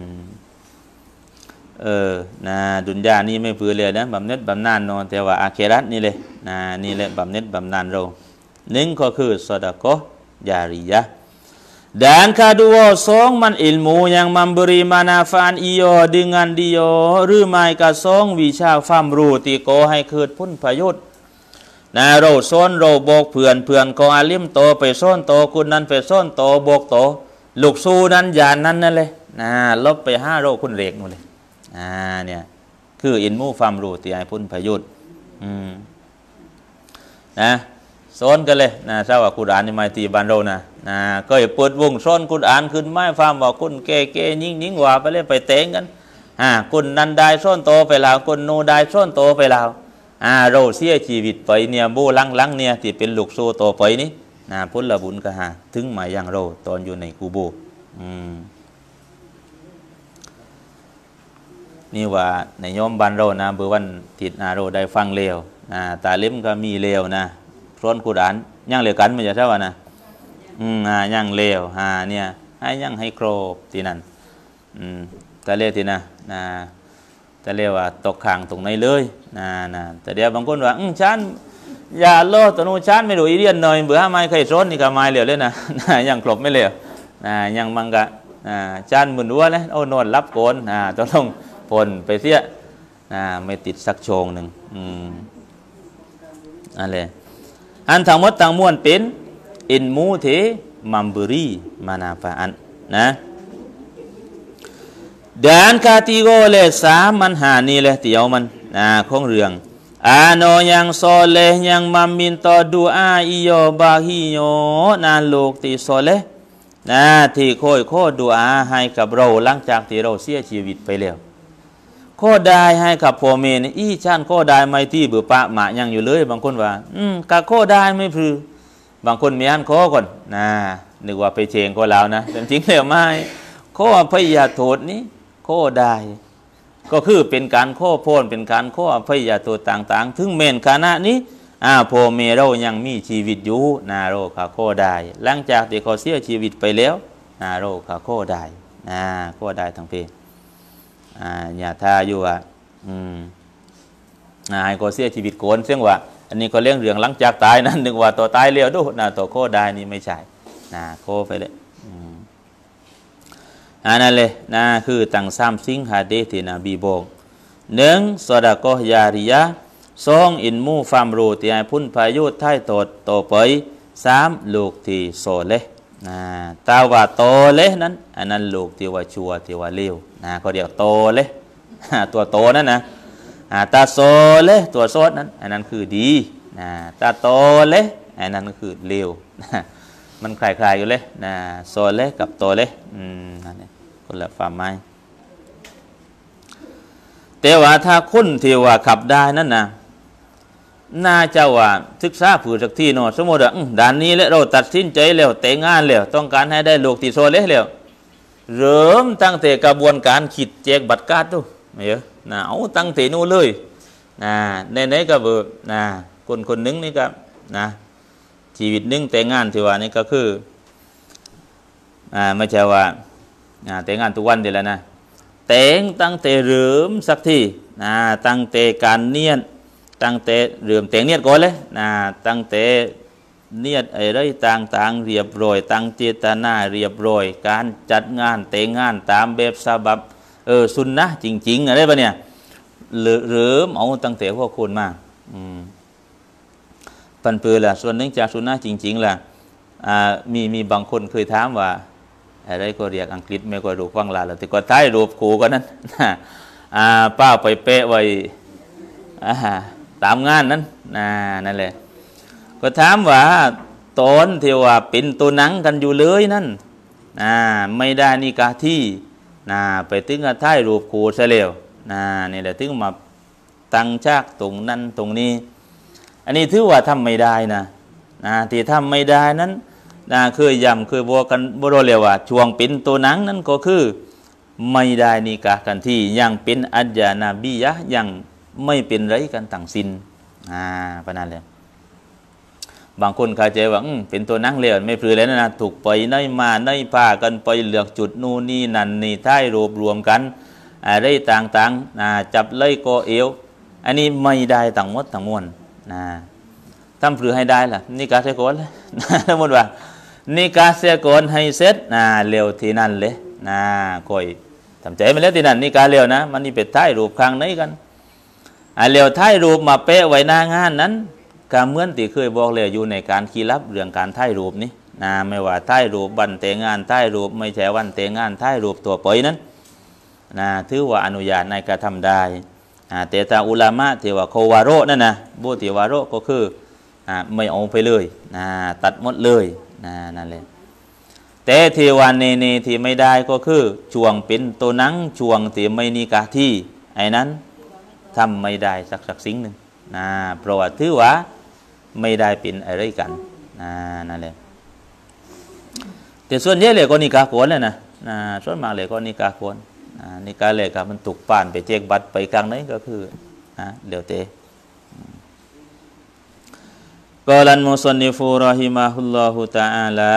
ดุนยานี่ไม่เพื่อเลยนะบำเหน็จบำนาญนอนแต่ว่าอาเครัตนี่เลยนี่แหละบำเหน็จบำนาญเราหนึ่งก็คือซอดะกอญาริยะdan kedua song man ilmu yang memberi manfaat iyo dengan dia หรือไม่ก็สองวิชาความรู้ที่ก่อให้เกิดผลประโยชน์เราสอนเราบอกเพื่อนก็อาลิมโตไปสอนโตคุณนั้นไปสอนโตบอกโตลูกสู้นั้นยานนั้นนั่นเลยลบไป5โรคุณเรกนู่นเลยเนี่ยคืออินมูความรู้ที่ให้ผลประโยชน์สอนกันเลยทราบว่ากุรอานนี่หมายถึงบ้านเราก็อย่าเปิดวงสอนกุรอานขึ้นไม่ฟังว่าคุณเก๋ยิ่งว่าไปเลยไปเตะกันคุณนันได้สอนโตไปแล้วคุณโนได้สอนโตไปแล้วเราเสียชีวิตไปเนี่ยโบลังเนี่ยที่เป็นลูกโซ่โตไปนี่พุทธบุญก็ถึงมาอย่างเราตอนอยู่ในกูโบนี่ว่าในย้อมบ้านเราเบอร์วันติดเราได้ฟังเลวตาเล็มก็มีเลวสอนกุรอานยังเลวกันไม่ใช่ว่ายังเลวเนี่ยให้ยังให้ครบที่นั่นแต่เลวที่แต่เรียกว่าตกข่างตรงไหนเลยแต่เดี๋ยวบางคนว่าฉันอย่าโลดตัวนู้นฉันไม่รู้อีเดียนหน่อยเบื่อไม่เคยสอนนี่ก็ไม่เหลียวเลยยังครบไม่เหลียวยังมังกะฉันเหมือนวัวเลยโอ้นอนรับโกนต้องผลไปเสียไม่ติดสักโชงหนึ่งอะไรอันทั้งหมดทั้งมวลเป็นอินมูเทมัมบุรีมานาฟาอันdan kategori man ni leh tiau man khong rương ano yang soleh yang meminta doa iyo bahiyo lok ti solehที่ข้อดุอาให้กับเราหลังจากที่เราเสียชีวิตไปแล้วข้อได้ให้กับพ่อแม่นี่ฉันข้อได้ไม่ที่เบื่อปะหมายังอยู่เลยบางคนว่าก็ข้อได้ไม่พรือบางคนมีอันข้อก่อนนึกว่าไปเชงก็แล้วนะแต่จริงแล้วไม่ข้อพยาโทษนี้ข้อได้ก็คือเป็นการข้อโพนเป็นการข้อพยาโทษต่างๆถึงเมนคณะนี้พ่อแม่เรายังมีชีวิตอยู่เราข้อได้หลังจากที่เขาเสียชีวิตไปแล้วเราข้อได้ข้อได้ทั้งเพอย่าท่าอยู่ให้เขาเสียชีวิตโกนเสียงว่าอันนี้ก็เรื่องหลังจากตายนั่นนึกว่าตัวตายแล้วดูตัวข้อได้นี่ไม่ใช่ข้อไปเลยนั่นเลยคือตั้ง3สิ่งหะดีษที่นบีบอก1ซอดะกอฮ์ญาริยะห์2อินมูความรู้ที่ให้พ้นประโยชน์ท้ายต่อไป3ลูกที่โซเลห์ตาว่าโตเลห์นั้นอันนั้นลูกที่ว่าชั่วที่ว่าเลวเขาเรียกโตเลห์ตัวโตนั่นตาโซเลห์ตัวโซดนั้นอันนั้นคือดีตาโตเลห์อันนั้นก็คือเลวมันคล้ายๆอยู่เลยโซเลห์กับโตเลห์นั่นเองคนละความหมายแต่ว่าถ้าคนที่ว่าขับได้นั่นน่าจะว่าศึกษาผู้สักที่เนาะสมมติว่าด่านนี้แล้วเราตัดสินใจแล้วแต่งงานแล้วต้องการให้ได้ลูกที่โซเลห์แล้วเริ่มตั้งแต่กระบวนการขีดแจกบัตรการ์ดดูไม่เยอะเอาตั้งแต่นู้นเลยในก็เบอร์คนหนึ่งนี่ก็ชีวิตหนึ่งแต่งงานที่ว่านี่ก็คือไม่ใช่ว่าแต่งงานทุกวันเดียวแล้วแต่งตั้งแต่เริ่มสักทีตั้งแต่การเนียนตั้งแต่เริ่มแต่งเนียดก่อนเลยตั้งแต่เนียดอะไรต่างๆเรียบร้อยตั้งเจตนาเรียบร้อยการจัดงานแต่งงานตามแบบฉบับสุนนะจริงๆอะไรปะเนี่ยหรือเอาตั้งแต่พวกคุณมาปันปือล่ะส่วนหนึ่งจากสุนนะจริงๆล่ะมีบางคนเคยถามว่าอะไรก็เรียกอังกฤษไม่ก็รู้ฟังลาแล้วแต่ก็ท้ายรูปครูกันนั้นป้าไปเป๊ะไว้ตามงานนั้นนั่นแหละก็ถามว่าตอนที่ว่าเป็นตัวหนังกันอยู่เลยนั่นไม่ได้นิกาที่ไปถึงท้ายรูปครูซะแล้วนี่แหละถึงมาตั้งฉากตรงนั้นตรงนี้อันนี้ถือว่าทำไม่ได้นะที่ทำไม่ได้นั้นเคยย้ำเคยบอกกันบ่รู้เลยว่าช่วงเป็นตัวหนังนั้นก็คือไม่ได้นิกากันที่ยังเป็นอัจญานาบียะยังไม่เป็นไรกันต่างสินประมาณนั้นเลยบางคนเข้าใจว่าเป็นตัวนังเลี้ยไม่พลือแล้วนะถูกไปในมาในป่ากันไปเลือกจุดนู่นนี่นั่นนี่ท้ายรวมกันอะไรต่างๆจับเลยก็เอวอันนี้ไม่ได้ต่างหมดต่างมวลทำพลือให้ได้ล่ะนี่กาเสียก่อนเลยสมมติว่านี่กาเสียก่อนให้เสร็จเร็วที่นั่นเลยคอยทำใจมาแล้วที่นั่นนี่กาเร็วนะมันนี่เป็นท้ายรูปครั้งไหนกันเร็วท้ายรูปมาเป๊ะไว้หน้างานนั้นการเหมือนที่เคยบอกเลยอยู่ในการคีรับเรื่องการถ่ายรูปนี่ไม่ว่าถ่ายรูปบันแต่งงานถ่ายรูปไม่ใช่วันแต่งงานถ่ายรูปตัวปอยนั้นถือว่าอนุญาตในการทำได้แต่ตาอุลามะที่ว่าโควาโรนั่นนะบุติวาโรก็คือไม่เอาไปเลยตัดหมดเลยนั่นเลยแต่ที่วันนี้ที่ไม่ได้ก็คือช่วงเป็นตัวนังช่วงที่ไม่นิกาที่ไอ้นั้นทำไม่ได้สักสิ่งหนึ่งเพราะว่าถือว่าไม่ได้เป็นอะไรกันนั่นแหละแต่ส่วนใหญ่เลยก็นิกาโกนเลยนะส่วนมากเลยก็นิกาโกนนิกาเลยครับมันตกป่านไปเจ๊กบัตรไปกลางนั้นก็คือเดี๋ยวเตะกอลันมุสนิฟูรอฮิมาฮุลลอฮุตะอาลา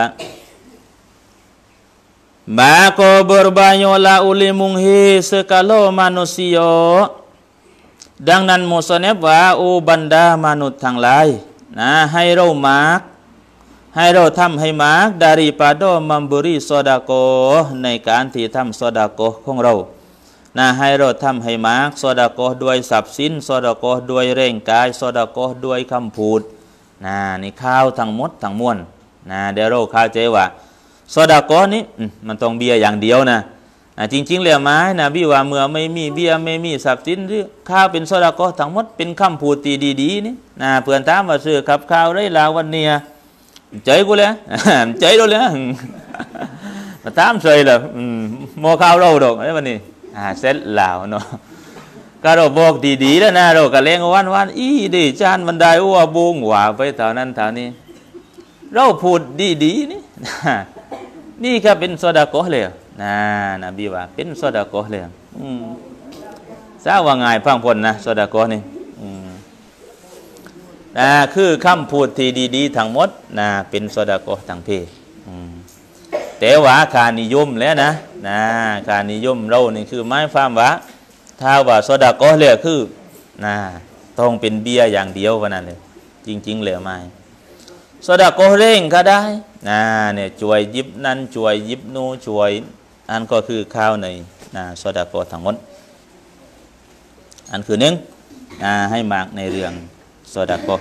maka berbanyalah ulimunghi sekalo manusiaดังนั้นมุสลิมว่าโอบรรดามนุษย์ทั้งหลายให้เรามักให้เราทำให้มักdaripada memberi sedekahในการที่ทำsedekahของเราให้เราทำให้มักsedekahด้วยทรัพย์สินsedekahด้วยแรงกายsedekahด้วยคำพูดนี่ข้าวทั้งหมดทั้งมวลเดี๋ยวเราเข้าใจว่าsedekahนี้มันต้องเบี้ยอย่างเดียวนะจริงๆแล้วไม้พี่ว่าเมื่อไม่มีเบี้ยไม่มีทรัพย์สินหรือข้าวเป็นsedekahทั้งหมดเป็นคำพูดตีดีๆนี่เพื่อนถามว่าซื้อขับข้าวได้ลาวันเนี้ยใจกูเลยใจเราเลยมาถามเฉยเลยโมข้าวเราดอกไอ้วันนี้เสร็จแล้วเนาะก็เราบอกดีๆแล้วนะเราก็เลี้ยงวันอีดีจานมันได้ว่าบุ้งว่าไปเท่านั้นเท่านี้เราพูดดีๆนี่นี่ก็เป็นsedekahเลยนบีว่าเป็นsedekahเลยทราบว่าไงพังพลนะsedekahนี่คือคำพูดที่ดีๆทั้งหมดเป็นsedekahทั้งเพแต่ว่าการนิยมแล้วนะการนิยมเรานี่คือหมายความว่าถ้าว่าsedekahเลยคือต้องเป็นเบี้ยอย่างเดียววันนั้นเลยจริงๆเลยไม่sedekahเร่งก็ได้เนี่ยช่วยยิบนั่นช่วยยิบนู้ช่วยอันก็คือข้าวในsedekahทั้งหมดอันคือหนึ่งให้มากในเรื่องsedekah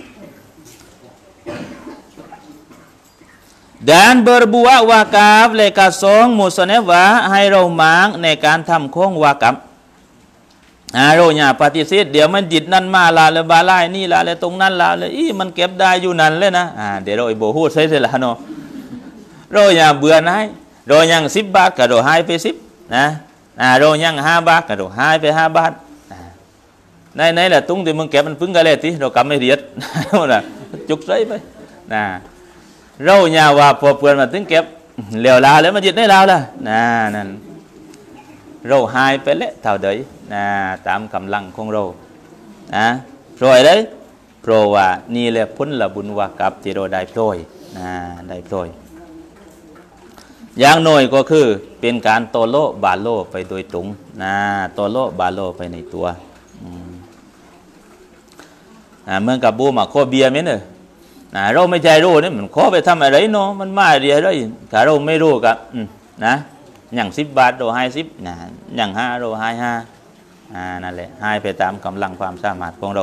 dan berbuat wakaf และก็สองมุสลิมว่าให้เรามากในการทำโค้งวากับเราอย่าปฏิเสธเดี๋ยวมันจิตนั่นมาลาเลยบาลายนี่ลาเลยตรงนั้นลาเลยมันเก็บได้อยู่นั่นเลยนะเดี๋ยวเราไอ้โบหูใช้เสร็จแล้วเนาะเราอย่าเบื่อนะเรายัง10 บาทก็เราหายไป10นะเรายัง5 บาทก็เราหายไป5 บาทในแหละตุ้งที่มึงเก็บมันพึ่งกันเลยทีเรากำไม่เรียดนะจุกใส่ไปเราอย่าว่าพอเพื่อนมาถึงเก็บเหลวลาแล้วมันจิตได้ลาละนั่นเราหายไปแล้วเท่าใดตามกำลังของเราปล่อยเลยเพราะว่านี่แหละผลบุญวากับที่เราได้ปล่อยได้ปล่อยอย่างน้อยก็คือเป็นการโตโลบาโลไปโดยตรงโตโลบาโลไปในตัวเหมือนกับบูมาขอเบียร์ไหมเนี่ยเราไม่ใจรู้เนี่ยมันขอไปทำอะไรเนาะมันมาเดียวเลยถ้าเราไม่รู้กับนะอย่าง10 บาทเราให้10นะอย่าง5เราให้5นั่นแหละให้ไปตามกำลังความสามารถของเรา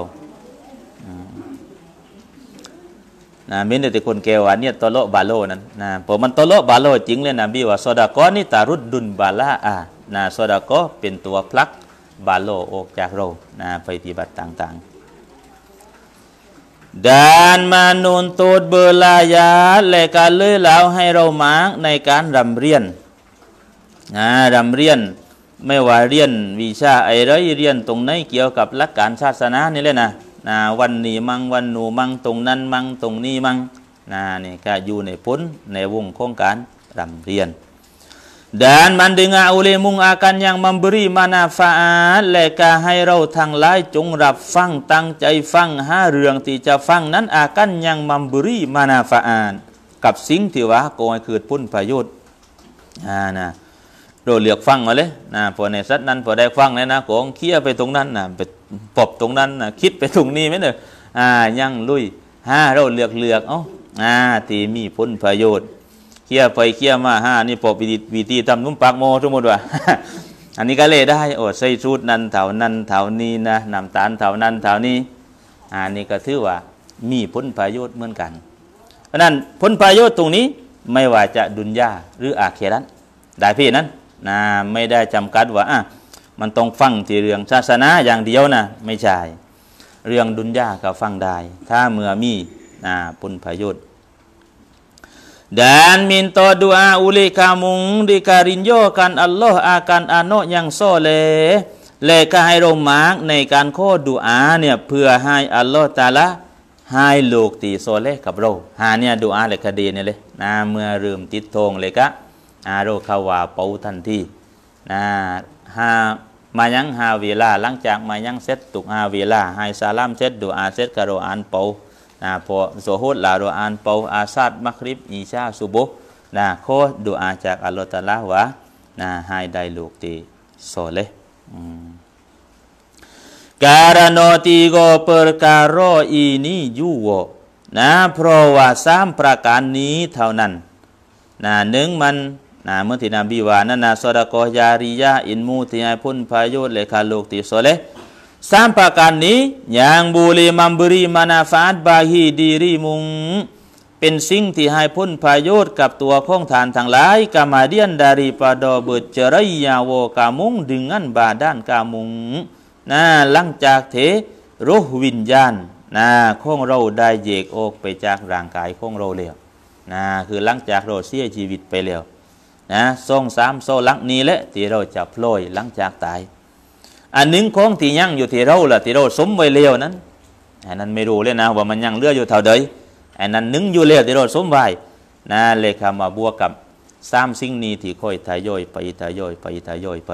มิ้นแต่คนเกวาเนี่ยตโลบาโลนั้นพอมันตโลบาโลจริงเลยนะบีว่าโซดากอนี่ตารุดดุนบาลาโซดากอเป็นตัวพลักบาโลออกจากเราไปปฏิบัติต่างๆdan menuntut belajar และการเลื่อยเล้าให้เรามาในการรำเรียนไม่ว่าเรียนวิชาอะไรเรียนตรงไหนเกี่ยวกับหลักการศาสนานี่เลยนะวันนี้มั่งวันหนูมั่งตรงนั้นมั่งตรงนี้มั่งนี่ก็อยู่ในพ้นในวงของการรำเรียนdan mendengar ulimung akan yang memberi manfaat และก็ให้เราทั้งหลายจงรับฟังตั้งใจฟังเรื่องที่จะฟังนั้นอากันยัง memberi manfaat กับสิ่งที่ว่าก่อให้เกิดผลประโยชน์นะเราเลือกฟังมาเลยพอในสัตว์นั้นพอได้ฟังเลยนะของเคี้ยไปตรงนั้นไปปบตรงนั้นคิดไปตรงนี้ไหมเนี่ยยังลุยเราเลือกที่มีผลประโยชน์เคี้ยไปเคี้ยมานี่ปบวิธีทำนุ่มปากโมสมมติว่า อันนี้ก็เลยได้ใส่ชุดนั้นเท่านั้นเท่านี้นะน้ำตาลเท่านั้นเท่านี้นี่ก็ถือว่ามีผลประโยชน์เหมือนกันเพราะนั้นผลประโยชน์ตรงนี้ไม่ว่าจะดุนยาหรืออาเครัตได้พี่นั้นไม่ได้จำกัดว่ามันต้องฟังที่เรื่องศาสนาอย่างเดียวนะไม่ใช่เรื่องดุนยาก็ฟังได้ถ้าเมื่อมีผลประโยชน์dan minta doa oleh kamu dikarinyokan Allah akan anak yang soleh และก็ให้เรามากในการขอดุอาเนี่ยเพื่อให้อัลลอฮฺตะอาลาให้ลูกที่โซเลกับเราเนี่ยดุอาเลยคดีเนี่ยเลยเมื่อเริ่มติดทงเลยก็เราเข้าว่าเป่าทันทีมายังเวลาหลังจากมายังเซตตุกเวลาให้ซาลามเซตดุอาเซตกะโรอานเป่าพอโซฮุดลาโรอานเป่าอาซาดมักริบอิชาซุบุขอดุอาจากอัลลอฮฺตะอาลาว่าให้ได้ลูกที่โซเลkarena 3 perkara ini juga เพราะว่า3 ประการนี้เท่านั้นหนึ่งมันเมื่อที่นบีว่านั่นซอดะกอยาริยะอินมูที่ให้พ้นประโยชน์และคาลูกที่โซเล3 ประการนี้yang boleh memberi manfaat bagi dirimu เป็นสิ่งที่ให้พ้นประโยชน์กับตัวของทานทั้งหลาย kemudian daripada bercerai nyawa kamu dengan badan kamu หลังจากเทรูห์วิญญาณของเราได้แยกออกไปจากร่างกายของเราแล้วคือหลังจากเราเสียชีวิตไปแล้ว2-3 โซลักนี้แหละที่เราจะพลอยหลังจากตายอันหนึ่งของที่ยังอยู่ที่เราล่ะที่เราสมไว้แล้วนั้นอันนั้นไม่รู้เลยนะว่ามันยังเหลืออยู่เท่าใดอันนั้นนึงอยู่แล้วที่เราสมไว้เลยคำมาบวกกับ3 สิ่งนี้ที่ค่อยทยอยไป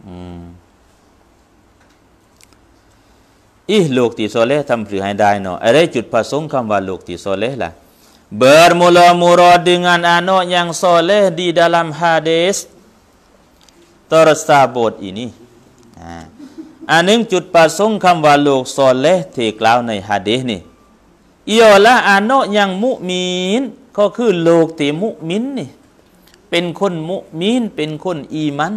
ลูกที่โซเลทำหรือให้ได้เนาะอะไรจุดประสงค์คำว่าลูกที่โซเลล่ะbermula-mula dengan anak yang soleh di dalam hadis tersebut ini อันหนึ่งจุดประสงค์คำว่าลูกโซเลที่กล่าวในหะดีษนี่ialah anak yang mukmin ก็คือลูกที่มุมินนี่เป็นคนมุมินเป็นคนอีมัน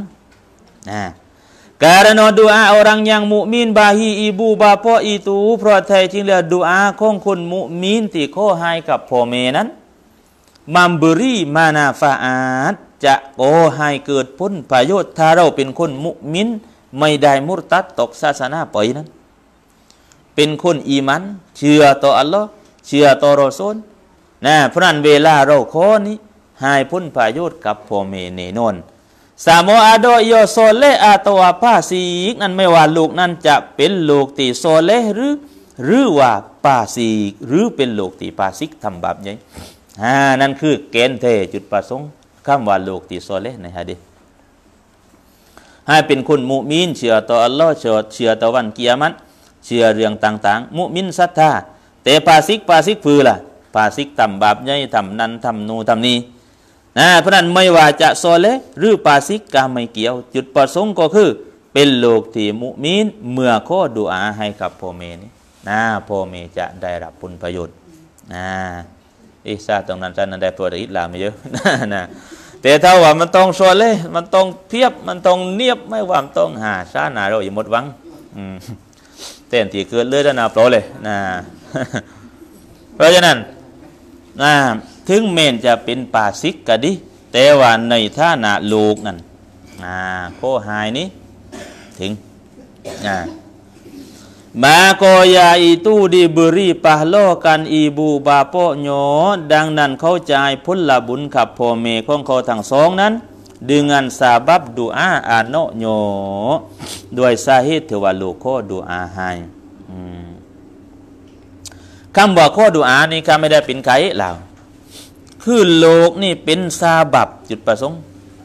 karena doa orang yang mukmin bagi ibu bapa itu เพราะแท้จริงแล้วดุอาของคนมุมินที่ขอให้กับพ่อแม่นั้น memberi manfaat จะก่อให้เกิดผลประโยชน์ถ้าเราเป็นคนมุมินไม่ได้มุรตัดตกศาสนาไปนั้นเป็นคนอีมันเชื่อต่ออัลลอฮ์เชื่อต่อรอซูลเพราะนั้นเวลาเราขอนี้ให้ผลประโยชน์กับพ่อแม่แน่นอนSamo ada ia soleh atau fasik นั่นไม่ว่าลูกนั้นจะเป็นลูกที่โซเลหรือว่าฟาซิกหรือเป็นลูกที่ฟาซิกทำบาปใหญ่นั่นคือเกณฑ์เทจุดประสงค์คำว่าลูกที่โซเลในหะดีษให้เป็นคนมุมินเชื่อต่ออัลลอฮ์เชื่อต่อวันกิยามะฮ์เชื่อเรื่องต่างๆมุมินศรัทธาแต่ฟาซิกคือล่ะฟาซิกทำบาปใหญ่ทำนั้นทำนู่นทำนี้เพราะนั้นไม่ว่าจะโซเลหรือฟาซิกก็ไม่เกี่ยวจุดประสงค์ก็คือเป็นลูกที่มุมินเมื่อขอดุอาให้กับพ่อแม่นี้พ่อแม่จะได้รับผลประโยชน์อิสาตรงนั้นท่านได้ประโยชน์อิสลามไม่เยอะนะแต่ถ้าว่ามันต้องสวนเลยมันต้องเพียบมันต้องเนียบไม่ว่ามันต้องหาชาหนาเราอย่าหมดหวังเต้นที่เกิดเลือดนาโปรเลยนะเพราะฉะนั้นถึงเมนจะเป็นป่าซิกก็ดีแต่ว่าในท่านาลูกนั่นโคหายนี้ถึงมาโกยาอีตูดีบุรีปะโลกันอีบูบาโปโยดังนั้นเข้าใจพุทธบุญขับพ่อเมของเขาทั้งสองนั้นดึงอันซาบับดูอาอาโนโยด้วยสาเหตุที่ว่าลูกโคดูอาให้คำว่าโคดูอานี่ก็ไม่ได้เป็นไกด์เราคือโลกนี่เป็นซาบับจุดประสงค์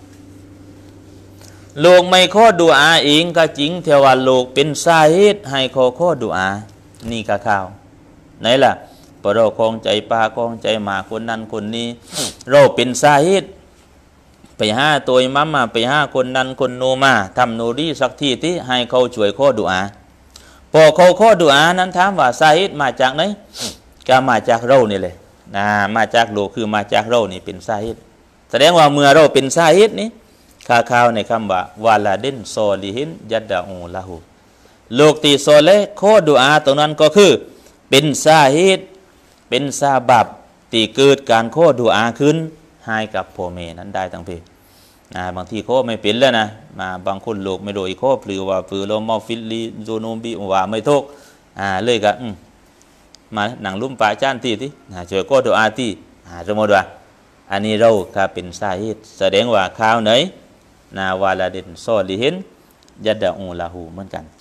โลกไม่ข้อดูอาเองก็จริงแต่ว่าโลกเป็นสาเหตุให้ข้อดูอานี่ก็ข่าวไหนล่ะพอเราคลองใจปลาคลองใจหมาคนนั้นคนนี้เราเป็นสาเหตุไปห้าตัวมัมมาไปห้าคนนั้นคนโนมาทำโนรีสักทีที่ให้เขาช่วยข้อดูอาพอเขาข้อดูอานั้นถามว่าสาเหตุมาจากไหนก็มาจากเรานี่เลยมาจากโลกคือมาจากเรานี่เป็นสาเหตุแสดงว่าเมื่อเราเป็นสาเหตุนี้ข่าวในคำว่าวาลาเดนโซลิหินยัดดาอูลาหูโลกที่โซเลข้อดูอาตรงนั้นก็คือเป็นสาเหตุเป็นซาบับที่เกิดการข้อดูอาขึ้นให้กับพ่อแม่นั้นได้ทั้งเพบางทีข้อไม่เป็นแล้วนะบางคนโลกไม่โดยข้อหรือว่าฝือโลมอฟิลลีโซโนบิว่าไม่ทุกเลยก็มาหนังลุ่มป่าจ้านที่เจอข้อดูอาที่สมมติว่าอันนี้เราก็เป็นสาเหตุแสดงว่าข่าวไหนวาลาเดนโซลิหินยัดดาอูลาหูเหมือนกัน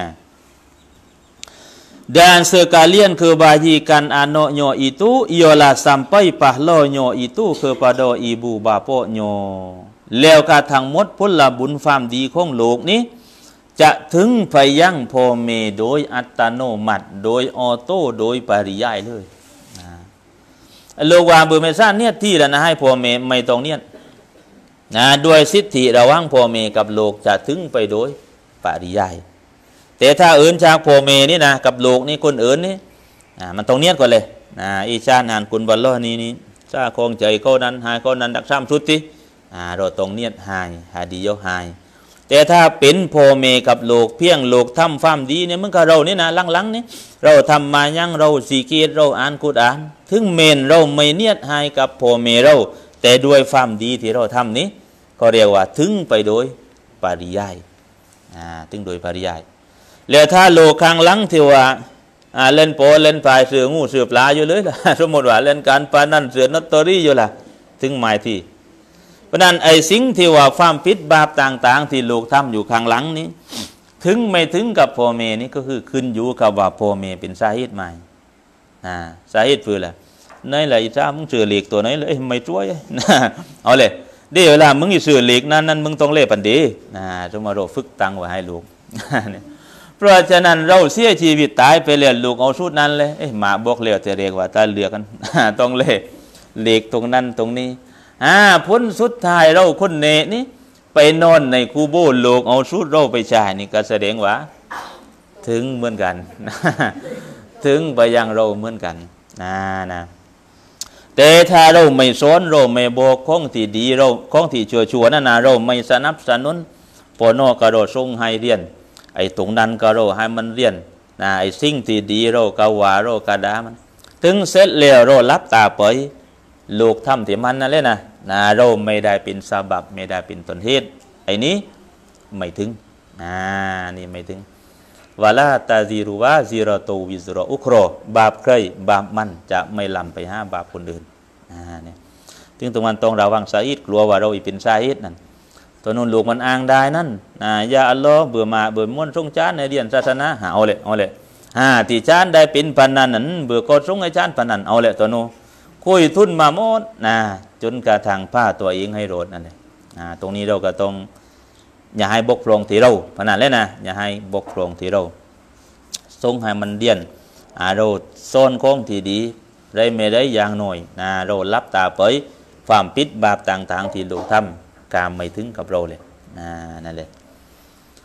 dan sekalian kebajikan anaknya itu ialah sampai pahalanya itu kepada ibu bapaknya แล้วก็ทั้งหมดผลบุญความดีของโลกนี้จะถึงไปยังพ่อแม่โดยอัตโนมัติโดยออโต้โดยปริยายเลยโลกว่าเบอร์เมซ่าเนี่ยที่แล้วนะให้พ่อแม่ไม่ต้องเนี่ยด้วยสิทธิระหว่างพ่อแม่กับโลกจะถึงไปโดยปริยายแต่ถ้าอื่นจากพ่อแม่นี่นะกับโลกนี่คนอื่นนี่มันต้องเนียดก่อนเลยอีชาญอ่านคุณบอลล้อนี่จ้าคงใจเขานั้นหายเขานั้นดักซ้ำทุติเราต้องเนียดหายหาดีเยอะหายแต่ถ้าเป็นพ่อแม่กับโลกเพียงโลกทำความดีเนี่ยมันก็เรานี่นะหลังๆนี่เราทำมายังเราสีเกตเราอ่านกุฎอ่านถึงเมนเราไม่เนียดหายกับพ่อแม่เราแต่ด้วยความดีที่เราทำนี้ก็เรียกว่าถึงไปโดยปริยายถึงโดยปริยายแล้วถ้าโลกข้างหลังที่ว่าเล่นโปเล่นปลายเสืองูเสือปลาอยู่เลยล่ะสมมติว่าเล่นการปานั่นเสือนอตเตอรี่อยู่ล่ะถึงหมายที่เพราะนั้นไอ้สิ่งที่ว่าความผิดบาปต่างๆที่โลกทำอยู่ข้างหลังนี้ถึงไม่ถึงกับพ่อแม่นี่ก็คือขึ้นอยู่กับว่าพ่อแม่เป็นสาเหตุใหม่สาเหตุคืออะไรนั่นแหละอีจ้ามึงเสือเหล็กตัวไหนเลยไม่ช่วยเอาเลยเดี๋ยวเวลามึงเสือเหล็กนั้นมึงต้องเล่ปันดีจะมาโรฝึกตังไว้ให้ลูกเพราะฉะนั้นเราเสียชีวิตตายไปเลยลูกเอาชุดนั้นเลยหมาบอกเลี้ยวจะเรียกว่าตาเลือกันต้องเล่เหล็กตรงนั้นตรงนี้พ้นสุดท้ายเราคนเนนี่ไปนอนในคูโบโลกเอาชุดเราไปใช้นี่ก็แสดงว่าถึงเหมือนกันถึงไปยังเราเหมือนกันนะแต่ถ้าเราไม่สอนเราไม่บอกของที่ดีเราของที่ชั่วๆนั่นนะเราไม่สนับสนุนปนก็เราส่งให้เรียนไอ้ตรงนั้นก็เราให้มันเรียนไอ้สิ่งที่ดีเราก็ว่าเราก็ด่ามันถึงเสร็จแล้วเรารับตาไปลูกทำที่มันนั่นเลยนะเราไม่ได้เป็นซาบับไม่ได้เป็นต้นเหตุไอ้นี้ไม่ถึงนี่ไม่ถึงวลาตาซีรุวะซีรโตวิซรอุครบาปใครบาปมันจะไม่ลำไปหาบาปคนอื่นเนี่ยถึงตรงนั้นต้องระวังสาอิดกลัวว่าเราอีเป็นสาอิดนั่นตัวนู้นลูกมันอ้างได้นั่นอย่าอัลลอฮ์เบื่อมาเบื่อม้วนทรงจานในเรียนศาสนาเอาเลยที่จานได้เป็นพันนันนั้นเบื่อก็ทรงไอ้จานพันนันเอาเลยตัวนู้นคุยทุนมาหมดจนกระทั่งผ้าตัวเองให้โรดนั่นเลยตรงนี้เราก็ต้องอย่าให้บกพร่องที่เราพนันเลยนะอย่าให้บกพร่องที่เราทรงให้มันเดียนเราซ่อนของที่ดีได้ไม่ได้อย่างหน่อยเรารับตาไปความผิดบาปต่างๆที่เราทำการไม่ถึงกับเราเลยนั่นเลย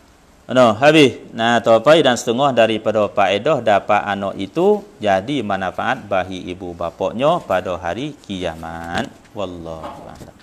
No, habis. Nah, topai dan setengah daripada faedah dapat anak itu jadi manfaat bagi ibu bapaknya pada hari kiamat. Wallahu a'lam.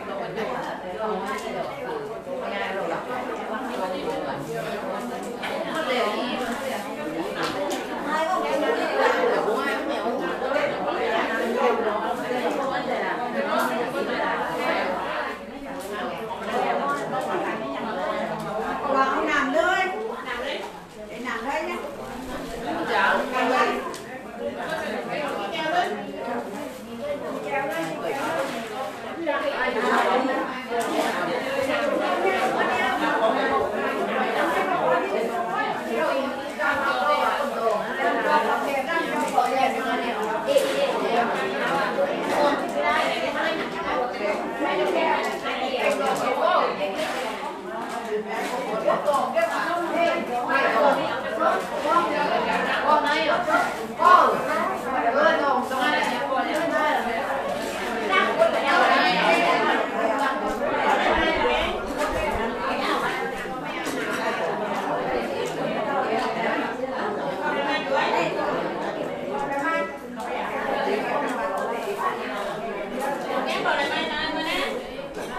เ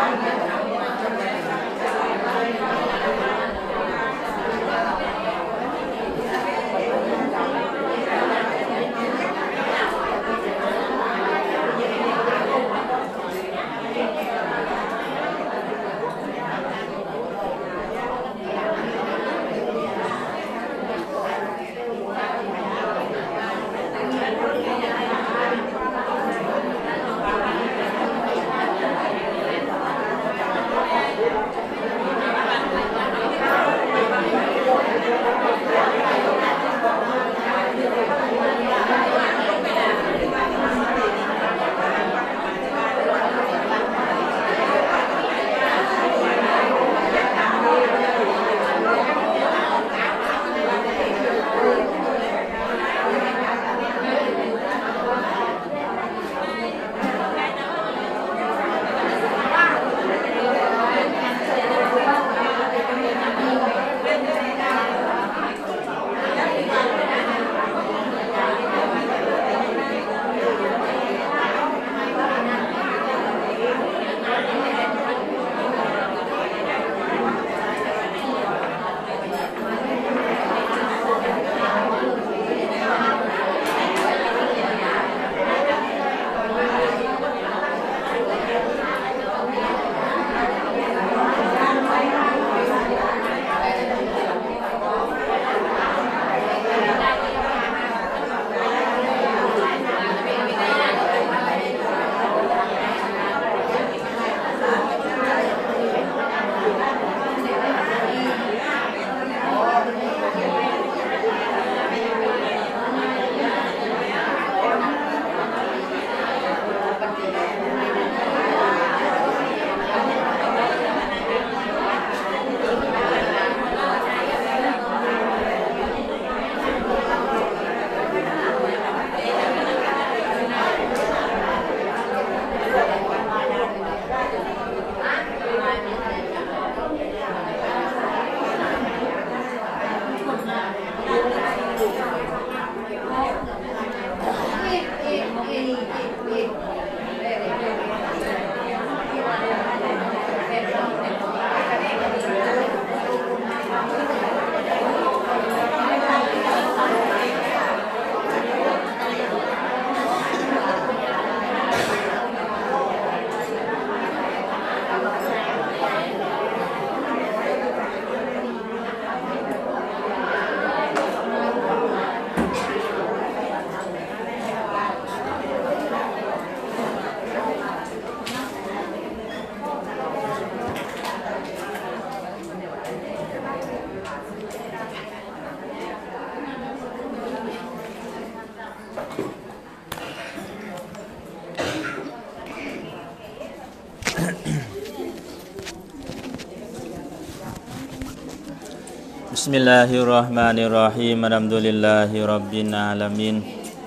Bismillahirrahmanirrahim. Alhamdulillahirabbil alamin.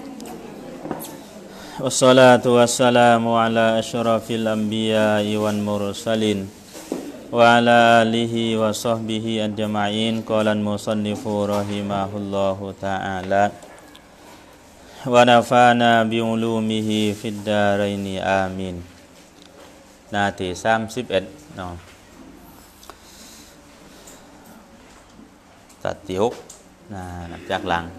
Wassalatu wassalamu ala asyrafil anbiya'i wan mursalin wa ala alihi wa sahbihi ajma'in. Qala al-musannifu rahimahullahu ta'ala wa nafa'ana bi ulumihi fid dharaini amin. หน้าที่31เนาะตัดที่6นับจากหลัง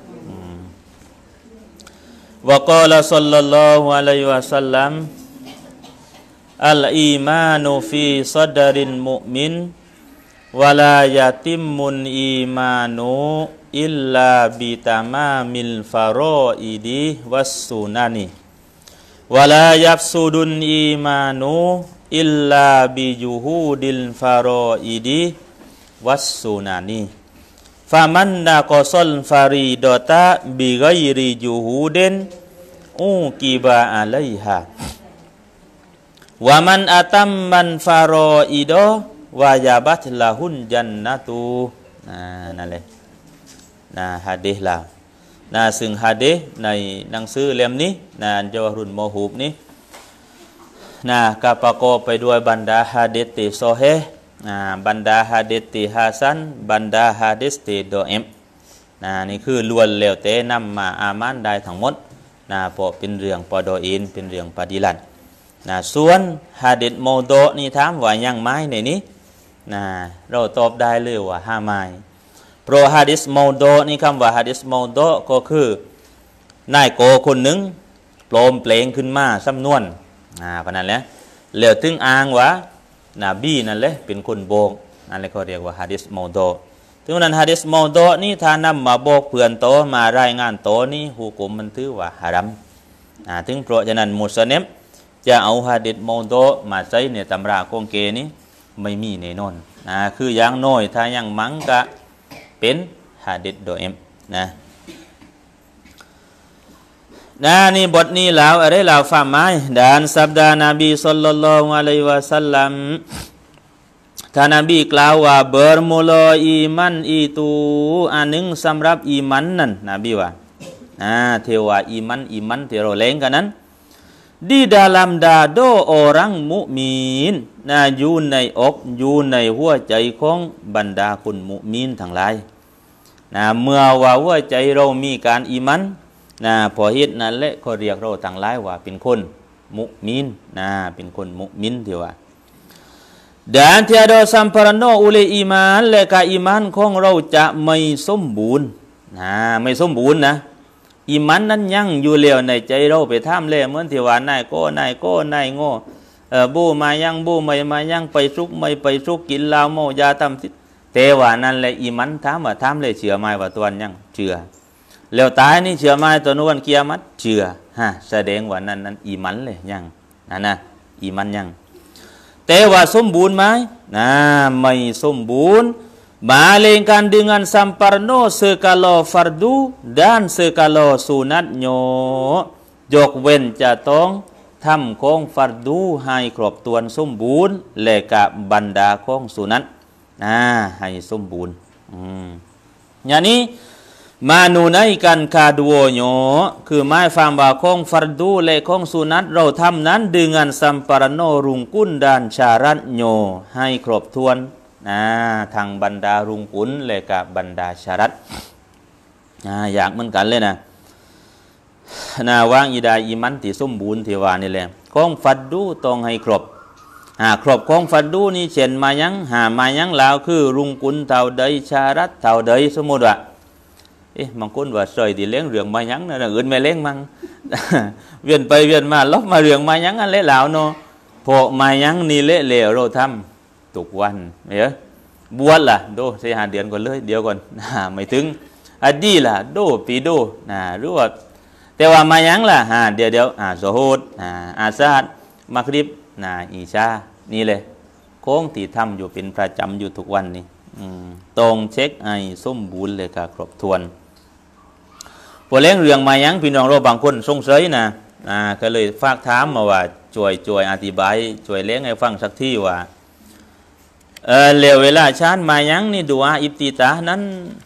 วะกาลาศ็อลลัลลอฮุอะลัยฮิวะซัลลัมอัลอีมานุฟีศอดรินมุมินวะลายะติมมุนอีมานุอิลลาบิตามามิลฟารออิดิวัสสุนานิวะลายัฟซุดุนอีมานุอิลลาบิยูฮูดิลฟารออิดิวัสสุนานิฟามันนากอซอลฟารีดอตาบิไกริยูฮูเดนอูกิบะอะลัยฮาวะมันอาตัมมันฟารออิดอวายาบัตละหุนจันนะตูนั่นเลยฮะดีษละซึ่งฮะดีษในหนังสือเล่มนี้จาวารุนมอฮูบนี้ก็ประกอบไปด้วยบรรดาฮะดีษที่ซอฮีห์บรรดาฮะดีษที่ฮัสซันบรรดาฮะดีษที่ดออีฟนี่คือล้วนแล้วแต่นำมาอามันได้ทั้งหมดเพราะเป็นเรื่องปอดออินเป็นเรื่องปฏิลันนะส่วนฮะดิษเมาโดนี่ถามว่ายังไม้ในนี้นะเราตอบได้เลยว่า5 ไม้เพราะฮะดิษเมาโดนี่คำว่าฮะดิษเมาโดก็คือนายโกคนหนึ่งโปรมเปลงขึ้นมาสำนวนเพราะนั้นแหละเหลือถึงอ้างว่านบีนั่นแหละเป็นคนโบกนั่นแหละเขาเรียกว่าฮะดิษเมาโดถึงนั้นฮะดิษเมาโดนี่ถ้านำมาบอกเพื่อนโตมารายงานโตนี่ฮุกุมมันถือว่าฮารัมถึงเพราะฉะนั้นมุสลิมจะเอาฮะดิษเมาโดมาใช้ในตำราคงเกนี้ไม่มีแน่นอนคืออย่างน้อยถ้ายังมังกะเป็นฮะดิษโดเอ็มนี่บทนี้แล้วอะไรเราฟังไหมด่านสัปดาห์นบีศ็อลลัลลอฮุอะลัยฮิวะซัลลัมท่านนบีกล่าวว่าbermula iman itu อันหนึ่งสำหรับอีมันนั้นนบีว่าเทว่าอีมันที่เราเล่นกันนั้นdi dalam dada orang mukmin อยู่ในอกอยู่ในหัวใจของบรรดาคนมุมินทั้งหลายเมื่อว่าหัวใจเรามีการอีมันพอเหตุนั้นแหละเขาเรียกเราทั้งหลายว่าเป็นคนมุมินเป็นคนมุมินที่ว่า dan tiada sempurna oleh iman และก็อีมันของเราจะไม่สมบูรณ์ไม่สมบูรณ์นะอีมันนั้นยังอยู่แล้วในใจเราไปทำเลยเหมือนที่ว่านายโง่บูมายังบูไม่มายังไปซุกไม่ไปซุกกินเหล้าเมายาทำแต่ว่านั่นแหละอีมันถามว่าทำเลยเชื่อไหมว่าตัวยังเชื่อแล้วตายนี่เชื่อไหมตัวนู้นเกียรติเชื่อแสดงว่านั้นอีมันเลยยังนะอีมันยังแต่ว่าสมบูรณ์ไหมไม่สมบูรณ์malingkan dengan sempurna segala fardu dan segala sunatnya ยกเว้นจะต้องทำของฟัรดูให้ครบถ้วนสมบูรณ์และกับบรรดาของสุนัตให้สมบูรณ์อย่างนี้menunaikan keduanya คือหมายความว่าของฟัรดูและของสุนัตเราทำนั้น dengan sempurna rukun dan syaratnya ให้ครบถ้วนทางบรรดารุงกุลและกับบรรดาชารัตอยากเหมือนกันเลยนะว่างอีดาอีมันที่สมบูรณ์ที่ว่านี่แหละของฟัดดูต้องให้ครบครบของฟัดดูนี่เช่นมายังแล้วคือรุงกุลเท่าใดชารัตเท่าใดสมมติว่าบางคนว่าสอยที่เลี้ยงเรื่องมายังนะอื่นไม่เลี้ยงมั้ง เวียนไปเวียนมาลบมาเรื่องมายังอันเละแล้วเนาะพอมายังนี่เละเลวเราทำทุกวันเนี่ยบวชล่ะโดเสียหาเดือนก่อนเลยเดี๋ยวก่อนไม่ถึงอดีล่ะโดปีโดรู้ว่าแต่ว่ามายังล่ะเดี๋ยวโซโฮดอาซาดมักริบอีชานี่เลยโค้งที่ทำอยู่เป็นประจำอยู่ทุกวันนี่ตรงเช็คไอ้สมบูรณ์เลยค่ะครบถ้วนพอเลี้ยงเรื่องมายังพี่น้องเราบางคนสงสัยนะก็เลยฝากถามมาว่าช่วยอธิบายช่วยเลี้ยงให้ฟังสักที่ว่าเวลาชาญมายังนี่ดุอาอิบติตานั้น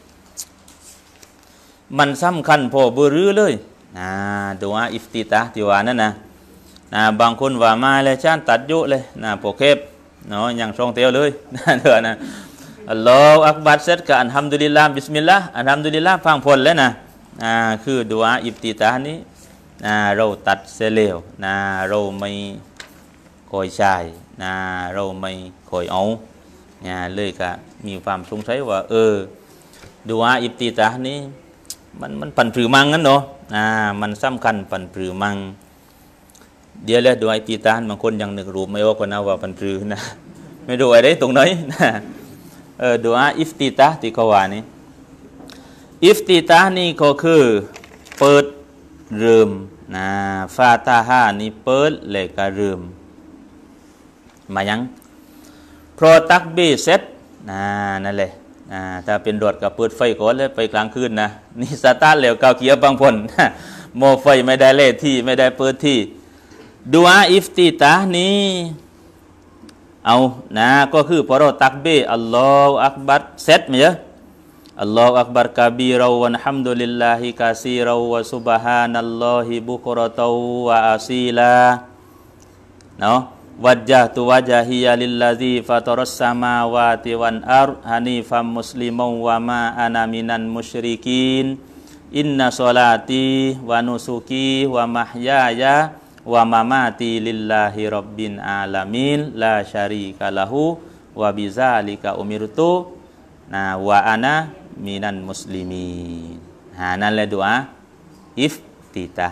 มันสำคัญพอเบอรือเลยดุอาอิบติตาที่ว่านั่นนะบางคนว่ามาเลยชาญตัดยุเลยโปรเคบเนาะยังทรงเตียวเลยเถอะนะอัลลอฮฺอักบัรเสร็จก็อัลฮัมดุลิลลาห์บิสมิลลาห์อัลฮัมดุลิลลาห์พังพ้นแล้วนะคือดุอาอิบติตานี้เราตัดเสียแล้วเราไม่คอยใช้เราไม่คอยเอาเลยก็มีความสงสัยว่าดุอาอิบติตานี้มันปันปรือมังงั้นเนาะมันสำคัญปันปรือมังเดี๋ยวแล้วดุอาอิบติตาบางคนยังนึกรู้ไม่ว่าคนเอาว่าปันปรือนะไม่รู้อะไรตรงไหนดุอาอิฟติตาที่เขาว่านี่อิฟติตานี่ก็คือเปิดเริ่มฟาตาฮานี่เปิดเลยก็เริ่มมายังพอตักบีเสร็จนั่นแหละถ้าเป็นรถก็เปิดไฟก่อนเลยไปกลางคืนนะนี่สตาร์ทแล้วเกาเกียร์บางคนโมไฟไม่ได้เล่ที่ไม่ได้เปิดที่ดุอาอิฟติตานี้เอาก็คือพอเราตักบีอัลลอฮฺอักบัรเสร็จไหมจ๊ะอัลลอฮฺอักบัรกะบีเราวันฮัมดุลิลลาฮิกาซีเราวะซุบฮานัลลอฮิบุครตาวะอาซีลาเนาะวัจญะตุวะจฮิยะลิลลาซีฟะตรัสสมาวาติวันอัรฮานีฟัมมุสลิมวะมาอานามินันมุชริกีนอินนัศศอลาตีวะนุสุกีวะมะฮยายะวะมามาตีลิลลาฮิร็อบบินอาลามีนลาชารีกะละฮูวะบิซาลิกะอุมิรุตุนะวะอานะมินันมุสลิมีนั่นแหละดุอาอิฟติตา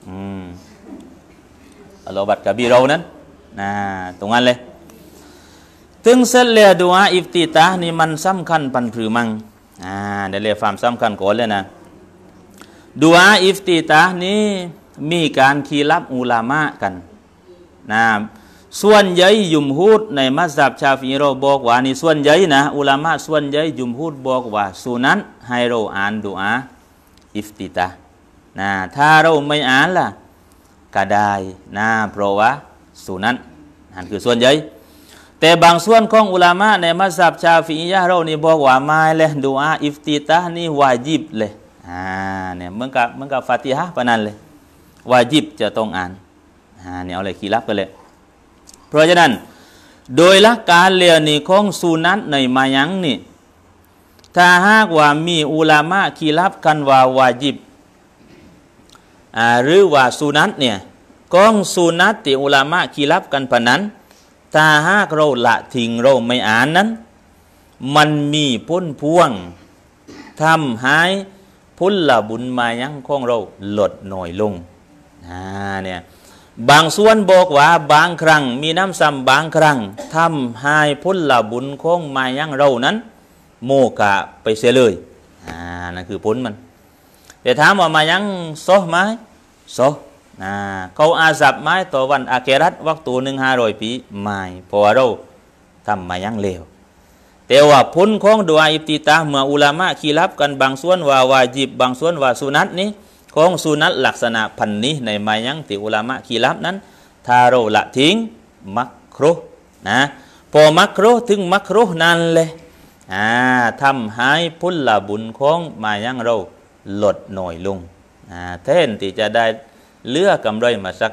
อัลลอฮฺบัดกะบีเรานั้นตรงนั้นเลยถึงเสร็จแล้วดุอาอิฟติตานี่มันสำคัญปันผือมังเดี๋ยวเรียกความสำคัญก่อนเลยนะดุอาอิฟติตานี้มีการคีรับอุลามะกันส่วนใหญ่ยุมฮูดในมัสยิดชาฟีเราบอกว่านี่ส่วนใหญ่นะอุลามะส่วนใหญ่ยุมฮูดบอกว่าสุนัตให้เราอ่านดุอาอิฟติตาถ้าเราไม่อ่านล่ะก็ได้เพราะว่าสุนัตนั่นคือส่วนใหญ่แต่บางส่วนของอุลามะในมัสยิดชาฟีอียะเรานี่บอกว่าไม่เลยดุอาอิฟติตานี่วาญิบเลยเนี่ยเหมือนกับฟาติฮะปะนั้นเลยวาญิบจะต้องอ่านเนี่ยเอาเลยคีรับกันเลยเพราะฉะนั้นโดยหลักการเรียนนี่ของสุนัตในมายังนี่ถ้าหากว่ามีอุลามะคีรับกันว่าวาญิบหรือว่าสุนัตเนี่ยของสุนัตที่อุลามะคีรับกันปะนั้นถ้าหากเราละทิ้งเราไม่อ่านนั้นมันมีผลพวงทำให้ผลละบุญมายังของเราลดน้อยลงเนี่ยบางส่วนบอกว่าบางครั้งมีน้ำซ้ำบางครั้งทำให้ผลละบุญของมายังเรานั้นโมกะไปเสียเลยนั่นคือผลมันแต่ถามว่ามายังโซไหมโซเขาอาซับไหมต่อวันอาเกรัตวักตัว1,500 ปีไม่เพราะเราทำมายังเลวแต่ว่าผลของดุอาอิฟติตาเมื่ออุลามะคีรับกันบางส่วนว่าวาญิบบางส่วนว่าสุนัตนี้ของสุนัตลักษณะพันนี้ในมายังที่อุลามะคีรับนั้นถ้าเราละทิ้งมักรุพอมักรุถึงมักรุนั่นเลยทำให้ผลละบุญของมายังเราลดน้อยลงแทนที่จะได้เลือกกำไรมาสัก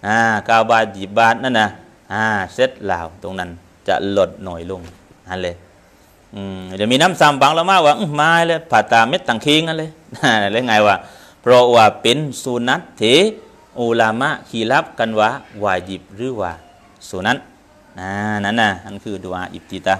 9 บาท10 บาทนั่นนะเสร็จแล้วตรงนั้นจะลดน้อยลงนั่นเลยเดี๋ยวมีน้ำซ้ำบางละมาว่ามาเลยผ่าตาเม็ดตังคิงนั่นเลยเลยไงวะเพราะว่าเป็นสุนัตที่อุลามะคีรับกันว่าวาญิบหรือว่าสุนัตนั่นนั่นคือดุอาอิฟติตา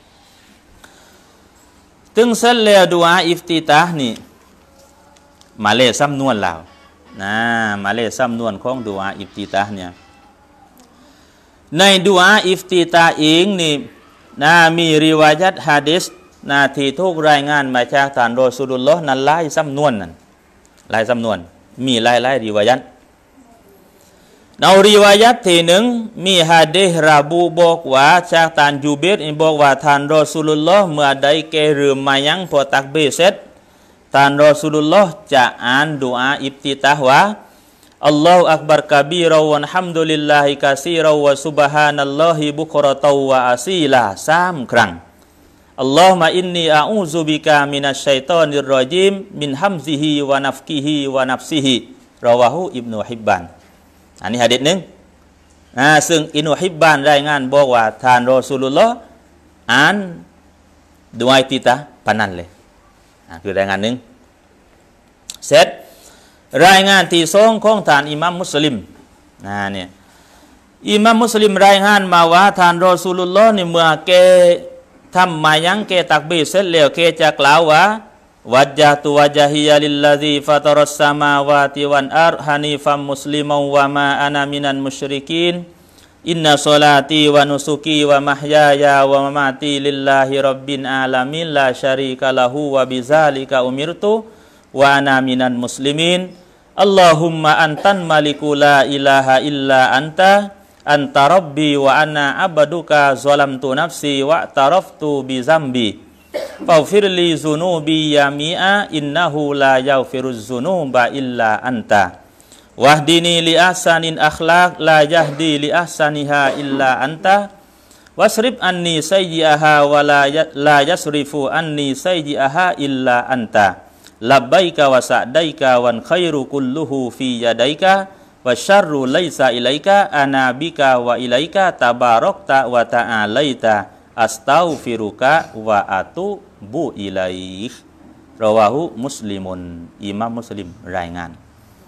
ถึงเสร็จแล้วดุอาอิฟติตานี่มาเลซ้ำนวนแล้วมาเลซ้ำนวนของดุอาอิฟติตาเนี่ยในดุอาอิฟติตาเองนี่มีริวายัตฮะดิษที่ทุกรายงานมาจากท่านรอซูลุลลอฮ์นั้นหลายซ้ำนวนนั้นหลายซ้ำนวนมีหลายริวายัตในริวายัตที่หนึ่งมีฮะดิษระบุบอกว่าจากท่านยูเบรบอกว่าท่านรอซูลุลลอฮ์เมื่อใดแกเริ่มมายังพอตักบีเสร็จท่านรอซูลุลลอฮ์จะอ่านดุอาอิฟติตาว่าอัลลอฮฺอักบัรกะบีรวันฮัมดุลิลลาฮิกะซีรวะซุบฮานัลลอฮิบุครตวะอาซีลา3 ครั้งอัลลอฮฺมะอินนีอาอูซุบิกามินัชชัยฏอนิรรอญีมมินฮัมซิฮิวะนัฟกิฮิวะนัฟซิฮิรอวะฮูอิบนุฮิบบานอันนี้หะดีษหนึ่งซึ่งอิบนุฮิบบานรายงานบอกว่าท่านรอซูลุลลอฮ์อ่านดุอาอิฟติตาปานนั้นเลยคือรายงานหนึ่งเสร็จรายงานที่สองของท่านอิหมัมมุสลิมเนี่ยอิหมัมมุสลิมรายงานมาว่าท่านรอซูลุลลอฮ์นี่เมื่อแกทำมายังแกตักบีรเสร็จแล้วแกจะกล่าวว่าวัจญะตุวะญะฮิยะลิลลาซีฟะตารัสสมาวาติวันอัรฮานีฟัมมุสลิมัวะมาอานามินันมุชริกีนอินนัศลาตีวะนุสุกีวะมะฮยายาวะมะมาตีลิลลาฮิร็อบบินอาลามีนลาชารีกะละฮูวะบิซาลิกะอุมิรตุวะอานามินันมุสลิมีนอัลลอฮุมมะอันตันมาลิกุลาอิลาฮะอิลลาอันตะอันตะร็อบบีวะอันนาอับดุกะซอลัมตุนัฟซีวะตะรอฟตุบิซัมบีฟาฟิรลีซุนูบียามีอาอินนะฮูลายัฟิรุซซุนูบะอิลลาอันตะวะฮดินีลิอัสานินอัคลากลายะฮดีลิอัสานิฮาอิลลาอันตะวัสริบอันนีซัยยิอาฮา วะลายัสริฟูอันนีซัยยิอาฮาอิลลาอันตะลับไบกะวะสะไดกะวันไครุกุลลุฮูฟียะไดกะวะชัรรุไลซาอิไลกะอานาบิกะวะอิไลกะตะบารอกตะวะตะอาไลตะอัสตัฆฟิรุกะวะอะตูบุอิลัยรอวาหุมุสลิมุนอิหมัมมุสลิมรายงาน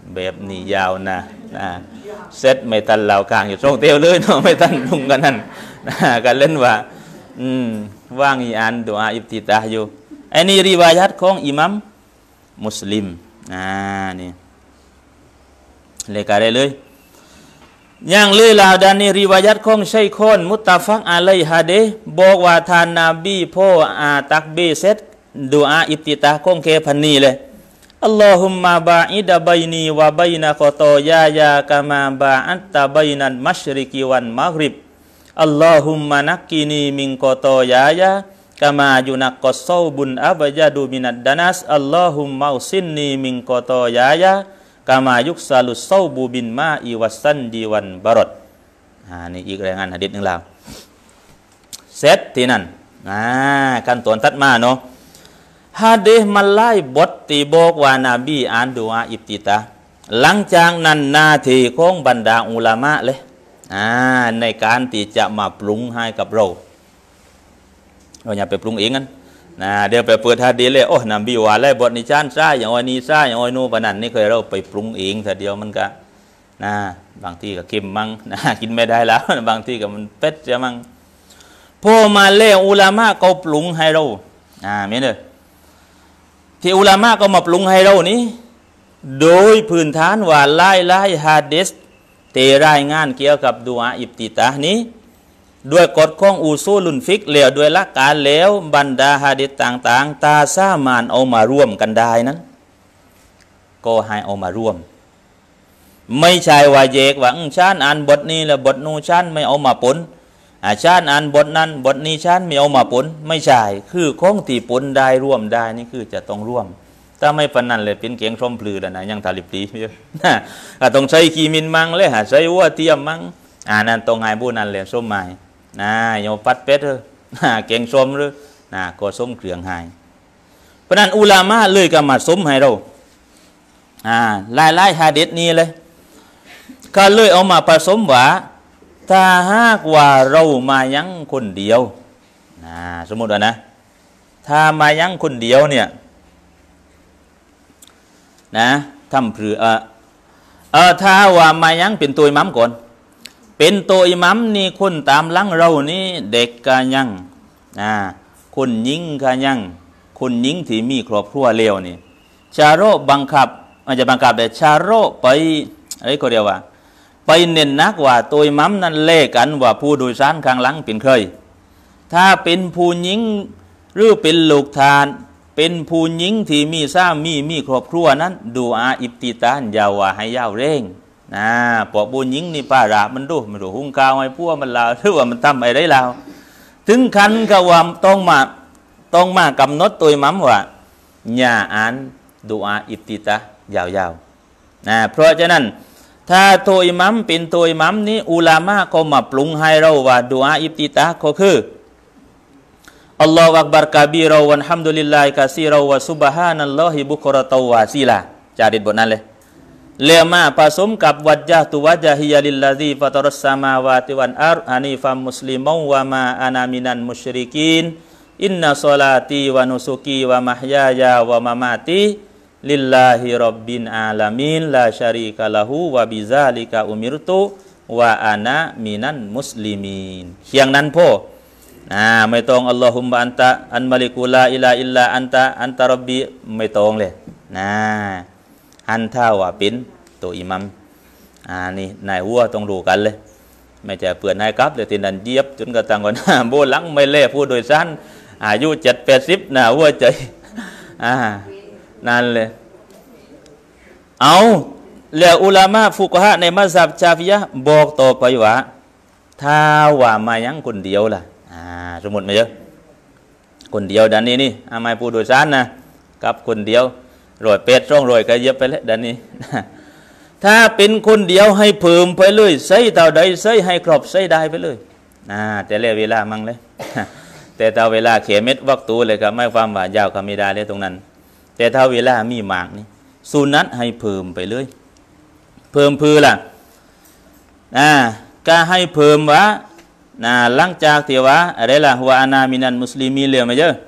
แบบนี้ยาวนะเซตไม่ตันเหล่ากลางอยู่ตรงเตียวเลยเนาะไม่ตันลุงกันนั่นกันเล่นว่าว่างอีอันดูอาอิบติตาอยู่อันนี้ริวายัตของอิหมัมมุสลิมนี่เลยกันได้เลยอย่างเลยลาวดานนี้ริวายัตของชัยคอนมุตตะฟักอะลัยฮะเดบอกว่าท่านนบีพ่อตักเบเซตดูอาอิบติตาของเคพันนีเลยอัลลอฮุมมาบาอิดะบัยนีวะบัยนะกอตอยายากะมาบาอัตตะบัยนัลมัชริกิวันมักริบอัลลอฮุมมานักกินีมิงกอตอยายากะมายุนักกอซอบุนอับยาดูมินัดดานัสอัลลอฮุมมาอุซินนีมิงกอตอยายากามายุกซาลุซอบูบินมาอีวัสันดีวันบารอดนี่อีกรายงานหะดีษหนึ่งแล้วเซตที่นั่นขั้นตอนทัดมาเนาะฮะดีษมันไล่บทที่บอกว่านาบีอ่านดุอาอิบติตาหลังจากนั้นนาทีของบรรดาอุลามะเลยในการที่จะมาปรุงให้กับเราอย่าไปปรุงเองกันเดี๋ยวไปเปิดฮะดีษเลยโอ้นบีว่าไล่บทนิชานซ่าอย่างอ้อยนี้ซ่าอย่างอ้อยนูปนันนี่เคยเราไปปรุงเองแต่เดียวมันก็บางทีก็เค็มมั่งกินไม่ได้แล้วบางทีก็มันเป็ดจะมั่งพอมาเล่อุลามะก็ปรุงให้เราไม่เลยที่อุลามะก็มาปรุงให้เรานี้โดยพื้นฐานว่าไล่ฮะดีษเตรายงานเกี่ยวกับดุอาอิบติตานี้ด้วยกฎของอูซูลุนฟิกแล้วด้วยหลักการแล้วบรรดาฮะดีษต่างๆตาสามานเอามาร่วมกันได้นั้นก็ให้เอามาร่วมไม่ใช่ว่าแยกว่าฉันอ่านบทนี้แล้วบทนู้นฉันไม่เอามาปนฉันอ่านบทนั้นบทนี้ฉันไม่เอามาปนไม่ใช่คือของที่ปนได้ร่วมได้นี่คือจะต้องร่วมถ้าไม่ปนนั้นเลยเป็นเกียงชมพลือแล้วนะยังทาลิบตีเยอะต้องใช้กีมินมังเลยใช้วัวเทียมมังนั่นตรงไงบูนั่นเลยส้มไม้โยปัดเป็ดเก่งส้มหรือก็ส้มเครื่องหายเพราะนั้นอุลามะเลยก็มาส้มให้เราไล่ฮะดีษนี้เลยก็เลยเอามาผสมว่าถ้าหากว่าเรามายังคนเดียวสมมติว่านะถ้ามายังคนเดียวเนี่ยทำเพื่อถ้าว่ามายังเป็นตัวอิหมัมก่อนเป็นตัวอิหมัมนี่คนตามหลังเรานี่เด็กกะยังคนยิงกะยังคนยิงที่มีครอบครัวเลวนี่ชาโรบังคับอาจจะบังคับแต่ชาโรไปอะไรก็เรียกว่าไปเน้นนักว่าตัวอิหมัมนั้นเล่กันว่าผู้โดยสารข้างหลังเป็นเคยถ้าเป็นผู้หญิงหรือเป็นลูกทานเป็นผู้หญิงที่มีสามีครอบครัวนั้นดูอาอิบติตานยาวว่าให้ยาวเร่งปอบผู้หญิงนี่ป้ารามันดูหุ้งกาวไอ้พวกมันลาวหรือว่ามันทำอะไรลาวถึงคันกับว่าต้องมากำหนดตัวอิหมัมว่าอย่าอ่านดูอาอิบติตายาวๆเพราะฉะนั้นถ้าตัวอิหมัมเป็นตัวอิหมัมนี้อุลามะก็มาปรุงให้เราว่าดุอาอิบติตาก็คืออัลลอฮฺอักบัรกะบีเราวันฮัมดุลิลลาฮิกะซีเราวะซุบฮานัลลอฮิบุครตาวาซีลาจาริดบทนั้นเลยเลียมาผสมกับวัจญะตุวัจฮิยาลิลลาซีฟะตรัสสามาวาติวันอัรฮานีฟัมมุสลิมวะมาอานามินันมุชริกีนอินนัศศอลาตีวะนุสุกีวะมะฮยายาวะมะมาติลิลลาฮิร็อบบินอาลามินลาชารีกะละหูวะบิซาลิกะอุมิรตุวะอานะมินันมุสลิมีนเชียงนั้นพ่อไม่ต้องอัลลอฮุมบะอันตะอันมาลิกุลาอิลาอิลลาอันตะร็อบบีไม่ต้องเลยอันท่าว่าเป็นตัวอิหมัมนี่นายวัวต้องรู้กันเลยไม่ใช่เปื่อนนายกับเลยทีนั้นเยียบจนกระทั่งวันโบหลังไม่เล่ผู้โดยสารอายุ70-80วัวใจนั่นเลยเอาแล้วอุลามะฟุกฮะในมัซฮับชาฟิยะห์บอกต่อไปว่าถ้าว่ามายังคนเดียวล่ะสมมติมาเยอะคนเดียวดันนี้นี่ไม่ผู้โดยสารนะกับคนเดียว100-200ก็เยอะไปแล้วดันนี้ถ้าเป็นคนเดียวให้เพิ่มไปเลยใส่เท่าใดใส่ให้ครบใส่ได้ไปเลยแต่เวลามั่งเลยแต่ถ้าเวลาเขียนเม็ดวักตูเลยก็ไม่ความว่ายาวก็ไม่ได้เลยตรงนั้นแต่ถ้าเวลามีมากนี่สุนัตให้เพิ่มไปเลยเพิ่มพื้นล่ะก็ให้เพิ่มว่าหลังจากที่ว่าอะไรล่ะว่าอานามินันมุสลิมีเรียกมาเยอะ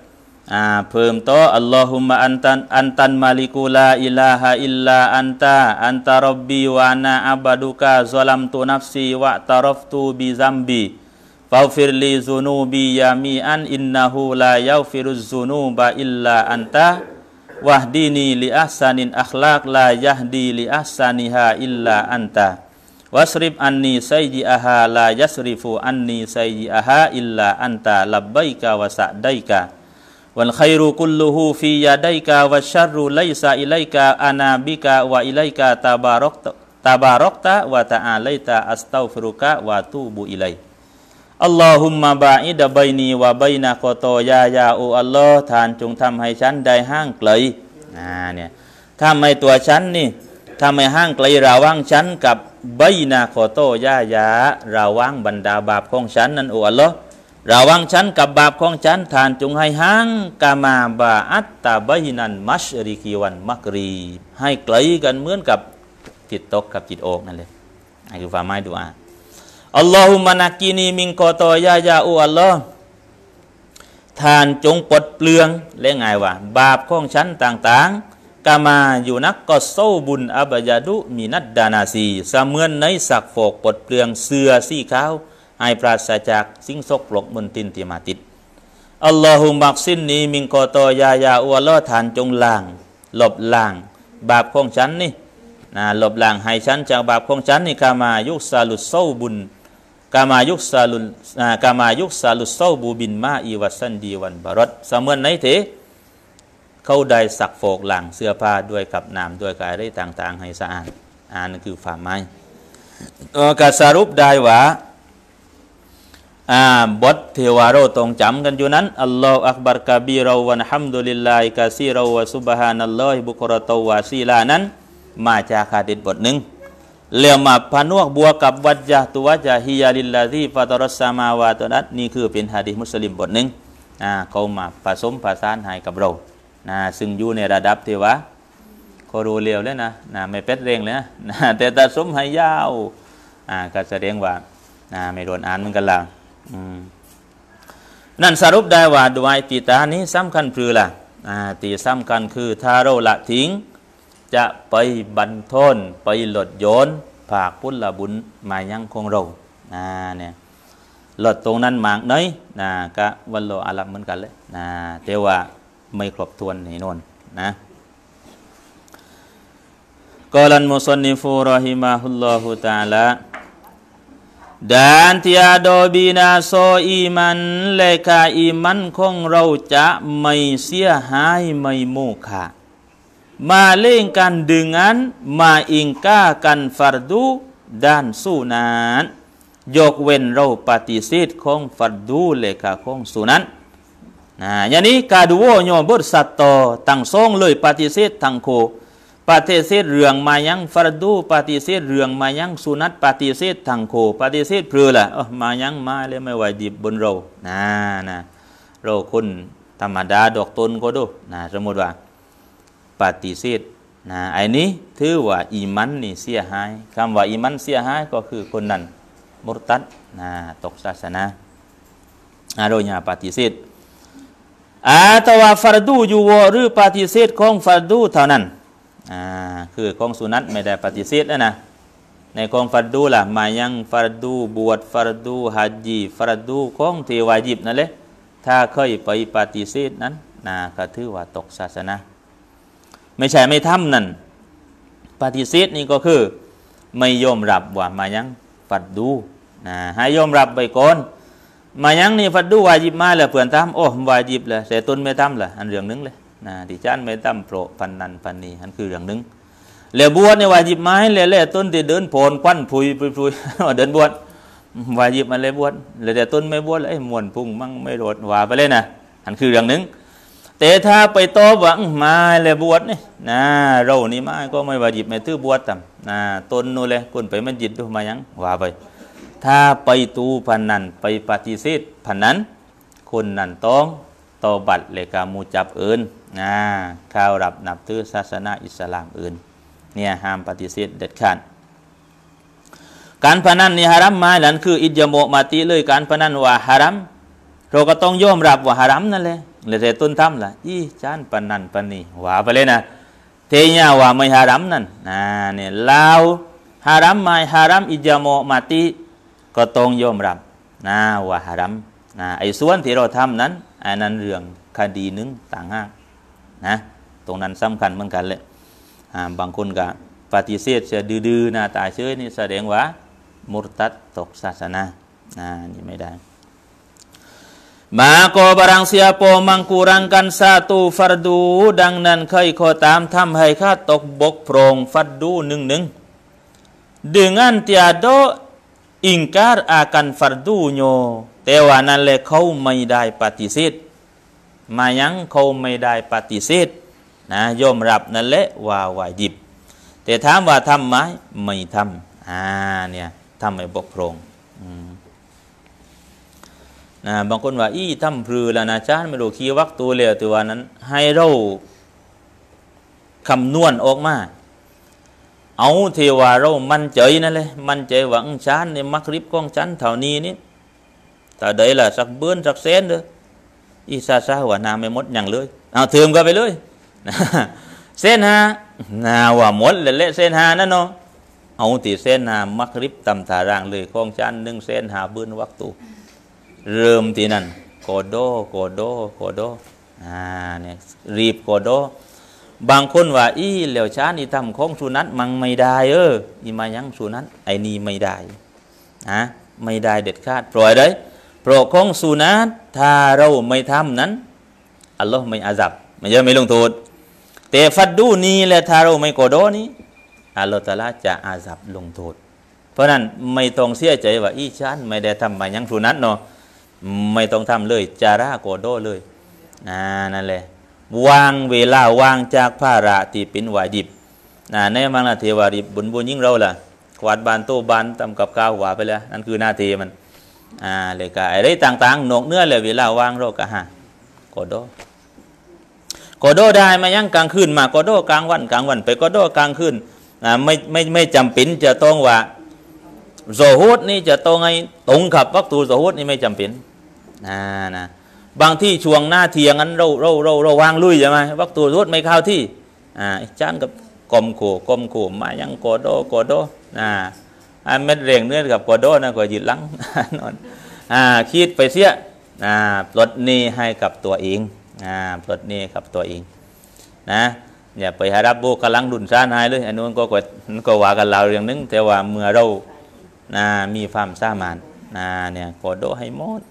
เพิ่มต่ออัลลอฮุมะอันตันมาลิกุลาอิลาฮะอิลลาอันตารับบีวานาอับดุกะซอลัมตุนัฟซีวะตารฟตูบิซัมบีฟาฟิรลีซุนูบียามีอันอินนะฮูลายาฟิรุซซุนูบะอิลลาอันตาวะฮดีนีลิอัสซานินอัคลากลายะฮดีลิอัสซานิฮาอิลลาอันตาวัสริบอันนีไซยิอาฮาลายัสริฟูอันนีไซยิอาฮาอิลลาอันตาลับบัยกะวะสะดัยกะวัลขัยรุกุลลุฮูฟียาดัยกะวัชชัรรุไลซาอิลัยกะอานาบิกะวะอิลัยกะตาบารอกตะวะตะอาลัยตะอัสตัฆฟิรุกะวะตูบุอิลัยอัลลอฮุมมะบาอิดะบัยนีวะบัยนะกอตอยายาโออัลลอฮ์ท่านจงทำให้ฉันได้ห่างไกลเนี่ยถ้าไม่ตัวฉันนี่ถ้าไม่ห่างไกลระหว่างฉันกับบัยนะกอตอยาระหว่างบรรดาบาปของฉันนั้นโออัลลอฮ์ระหว่างฉันกับบาปของฉันท่านจงให้ห่างกามาบาอัตตาบัยนันมัชริกีวันมักรีให้ไกลกันเหมือนกับจิตตกกับจิตโอกนั่นเลยนี่คือความหมายดุอาอัลลอฮุมะนักกินีมิงกอตอยายาโออัลลอฮ์ท่านจงปลดเปลืองและไงวะบาปของฉันต่างๆกามาอยู่นักก็โซบุญอับยาดุมีนัดดานาซีเสมือนในสักโฟกปลดเปลืองเสือสีขาวให้ปราศจากสิ่งสกปรกมลทินที่มาติดอัลลอฮุมักซินนีมิงกอตอยายาอัลลอฮ์ท่านจงล้างลบล้างบาปของฉันนี่ลบล้างให้ฉันจากบาปของฉันนี่กามายุสาลุโซบุญกามายุสาลุโซบูบินมาอีวัสันดีวันบารอดเสมือนในเถเขาได้สักโฟกล้างเสื้อผ้าด้วยกับน้ำด้วยกายได้ต่างๆให้สะอาดนั่นคือฝ่าไม้ก็สรุปได้ว่าบทเทวาเราต้องจำกันอยู่นั้นอัลลอฮฺอักบัรกะบีเราวันฮัมดุลิลลาฮิกะซีเราวะซุบฮานัลลอฮิบุกรตวาซีลานั้นมาจากหะดีษบทหนึ่งเรียกมาผนวกบวกกับวัจญะตุวะจาฮิยาลิลลาฮิฟาตรัสสามาวาตุนัดนี่คือเป็นหะดีษมุสลิมบทหนึ่งเขามาผสมผสานให้กับเราซึ่งอยู่ในระดับที่ว่าเขารู้เร็วเลยนะไม่เป็ดเร่งเลยนะแต่ถ้าสมให้ยาวก็แสดงว่าไม่โดนอ่านเหมือนกันละนั่นสรุปได้ว่าดุอาติตานี้สำคัญคือละตีสำคัญคือถ้าเราละทิ้งจะไปบันทอนไปหลดโยนภาคพุทธบุญมายังของเราเนี่ยหลดตรงนั้นมากน้อยก็วันโลอาลัมเหมือนกันเลยแต่ว่าไม่ครบถ้วนนี่นนนะกอลันมุสนิฟูรอฮิมาฮุลลอฮุตะอาลาdan tiada binasa iman leka iman ของเราจะไม่เสียหายไม่โมฆะมาเล่งกันdenganมาอิงกากันฟัรดูdan sunatยกเว้นเราปฏิเสธของฟัรดูเลกาของสุนัตอย่างนี้กาดูโวโยบทสัตโตตั้งทรงเลยปฏิเสธทั้งโคปฏิเสธเรื่องมายังฟัรดูปฏิเสธเรื่องมายังสุนัตปฏิเสธทางโคปฏิเสธเพื่อละมายังมาเลยไม่วาญิบบนเราเราคนธรรมดาดอกตนก็ดูสมมติว่าปฏิเสธไอ้นี้ถือว่าอีมันนี่เสียหายคำว่าอีมันเสียหายก็คือคนนั้นมุรตัดตกศาสนาเราอย่าปฏิเสธแต่ว่าฟัรดูอยู่หรือปฏิเสธของฟัรดูเท่านั้นคือของสุนัตไม่ได้ปฏิเสธนะในของฟัรดูล่ะมายังฟัรดูบวชฟัรดูฮัจญีฟัรดูของเทวายิบนั่นแหละถ้าเคยไปปฏิเสธนั้นก็ถือว่าตกศาสนาไม่ใช่ไม่ทำนั่นปฏิเสธนี่ก็คือไม่ยอมรับว่ามายังฟัรดูให้ยอมรับไปก่อนมายังนี่ฟัรดูวาจิบมาแล้วเพื่อนทำวาจิบเลยแต่ตนไม่ทำล่ะอันเรื่องนึงเลยที่ฉันไม่ทำโปรปันนันปันนี้อันคืออย่างหนึ่งแล้วบวชในวาจิบไม้แล้วต้นที่เดินโผล่ควันพุยเดินบวชวาจิบมันเลยบวชแล้วแต่ต้นไม่บวชมวนพุ่งมั่งไม่โดดว่าไปเลยนะอันคืออย่างหนึ่งแต่ถ้าไปโตหวังมาแล้วบวชนี่เรานี่มาก็ไม่วาจิบไม่ตื้อบวชต่ำต้นนู่นเลยคนไปมันจิตดูมายังว่าไปถ้าไปตูพันนั้นไปปฏิเสธพันนั้นคนนั้นต้องตบัดเลกามูจับอื่นข้าวรับนับถือศาสนาอิสลามอื่นเนี่ยห้ามปฏิเสธเด็ดขาดการพนันนี่ฮารัมมาหลังคืออิจโมมาติเลยการพนันว่าฮารัมเราก็ต้องยอมรับว่าฮารัมนั่นแหละเลยแต่ต้นทำล่ะอีจานปันนันปันนี่ว่าไปเลยนะเทียว่าไม่ฮารัมนั่นเนี่ยลาวฮารัมไม่ฮารัมอิจามอมาติก็ต้องยอมรับว่าฮารัมไอ้ส่วนที่เราทำนั้นอันนั้นเรื่องคดีนึงต่างหากนะตรงนั้นสำคัญเหมือนกันเลยบางคนก็ปฏิเสธจะดื้อๆตาเฉยนี่แสดงว่ามุรตัดตกศาสนานี่ไม่ได้maka barang siapa mengkurangkan satu fardu ดังนั้นใครก็ตามทำให้ข้าตกบกพร่องfardu หนึ่ง dengan tiada ingkar akan fardunya แต่ว่านั่นแหละเขาไม่ได้ปฏิเสธมายังเขาไม่ได้ปฏิเสธยอมรับนั่นแหละว่าวาญิบแต่ถามว่าทำไหมไม่ทำเนี่ยทำให้บกพร่องบางคนว่าทำพลือแล้วนะจานไม่รู้ขี้วักตัวเลยตัวนั้นให้เราคำนวณออกมาเอาเทว่าเรามั่นใจนั่นเลยมั่นใจว่าจานในมักริบของฉันเท่านี้นี่แต่ได้ละสักเบื้อนสักเซนเลยซาว่านาไม่หมดอย่างเลยเอาเติมกันไปเลยเส้นหาว่าหมดเลยเละเส้นหานั่นเนาะเอาตีเส้นหามักริบตำตารางเลยของฉัน1 เส้นหาเบื้อนวักตัวเริ่มที่นั่นโกโดเนี่ยรีบโกโดบางคนว่าแล้วช้านี่ทำของสุนัตมังไม่ได้มายังสุนัตไอ้นี่ไม่ได้ไม่ได้เด็ดขาดปล่อยเลยเพราะของสุนัตถ้าเราไม่ทำนั้นอัลลอฮ์ไม่อาซับไม่ลงโทษแต่ฟัดดูนี้และถ้าเราไม่โกโดนี้อัลลอฮ์ตะอาลาจะอาซับลงโทษเพราะนั้นไม่ต้องเสียใจว่าฉันไม่ได้ทำมายังสุนัตเนาะไม่ต้องทำเลยจาระโกโดเลยนั่นแหละวางเวลาวางจากภาระที่เป็นวาญิบในมังนาเทวาริบบุญยิ่งเราล่ะกวาดบานโต๊ะบานทำกับข้าวหวาไปแล้วนั่นคือหน้าที่มันเลยก็อะไรต่างๆหนกเนื้อเลยเวลาวางเราก็โกโดได้มายังกลางคืนมาโกโดกลางวันไปโกโดกลางคืนไม่จำเป็นจะต้องว่าโซฮุดนี่จะต้องให้ตรงกับวัตถุโซฮุดนี่ไม่จำเป็นบางที่ช่วงหน้าเทียงนั้นเราวางลุยใช่ไหมวัตถุโซฮุดไม่เข้าที่จานกับกลมโขมายังโกโดเม็ดเร่งเนื้อกับโกโดนะก็ยืดลังนอนคิดไปเสียปลดหนี้ให้กับตัวเองปลดหนี้กับตัวเองอย่าไปหารับโบกำลังดุนซ่านายเลยอันนู้นก็ว่ากันเราเรื่องนึงแต่ว่าเมื่อเรามีความสามารถเนี่ยโกโดให้หมด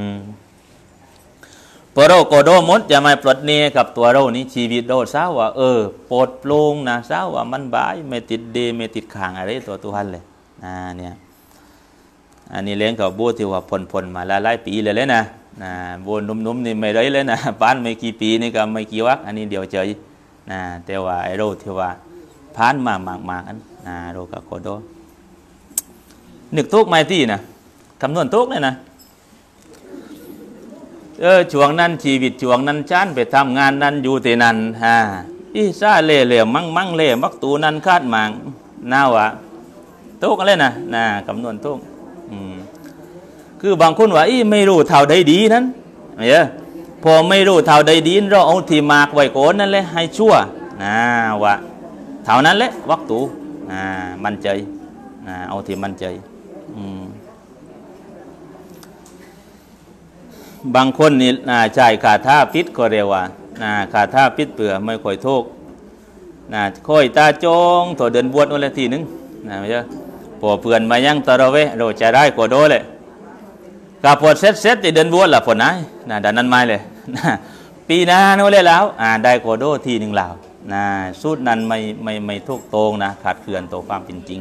พอเราโกโดหมดจะไม่ปลดหนี้กับตัวเรานี่ชีวิตเราเศร้าว่าปลดโปร่งเศร้าว่ามันบายไม่ติดเดไม่ติดขังอะไรตัวทุกท่านเลยเนี่ยอันนี้เลี้ยงกับบูที่ว่าพลมาหลายปีเลยนะโบนุ่มๆนี่ไม่ได้เลยนะบ้านไม่กี่ปีนี่ก็ไม่กี่วักอันนี้เดี๋ยวเจอแต่ว่าไอ้เราที่ว่าผ่านมามากๆอันเรากับโกโดนึกทุกไม่ที่นะคำนวณทุกเลยนะช่วงนั้นชีวิตช่วงนั้นฉันไปทำงานนั้นอยู่ที่นั่นซาเล่มั่งเล่มักตูนั้นคาดหมางน่าวะทุกอะไรนะคำนวณทุกคือบางคนว่าไม่รู้เท่าใดดีนั้นพอไม่รู้เท่าใดดีเราเอาที่มากไว้ก่อนนั่นแหละให้ชั่ววะเท่านั้นแหละวักตูมั่นใจเอาที่มั่นใจบางคนนี่จ่ายขาท่าพิษก็เรียกว่าขาท่าพิษเปลือไม่ค่อยทุกค่อยตาจงตัวเดินบวชวันละทีนึงไม่ใช่พอเพื่อนมายังตะระเวเราจะได้กว่าโดเลยกับพอเซ็ตเดินบวชละผลนะดันนั้นไม่เลยปีหน้าโน่นเลยแล้วได้กว่าโดทีหนึ่งแล้วสูตรนั้นไม่ทุกตรงนะขาดเกลื่อนตัวความเป็นจริง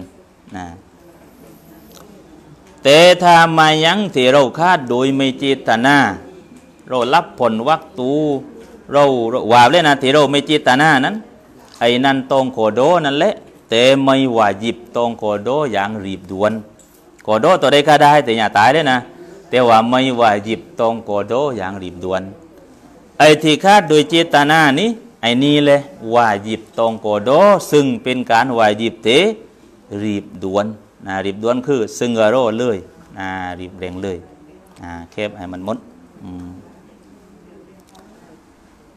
แต่ถ้ามายังที่เราคาดโดยไม่เจตนาเรารับผลวักตูเราว่าเลยนะที่เราไม่เจตนานั้นไอ้นั่นตรงโคโดนั่นแหละแต่ไม่ว่าหยิบตรงโคโดอย่างรีบด่วนโคโดตัวใดก็ได้แต่อย่าตายเลยนะแต่ว่าไม่ว่าหยิบตรงโคโดอย่างรีบด่วนไอ้ที่คาดโดยเจตนานี้ไอ้นี่เลยว่าหยิบตรงโคโดซึ่งเป็นการว่าหยิบเตรีบด่วนรีบด่วนคือซึ่งกระโดดเลยรีบเร่งเลยแคบให้มันหมด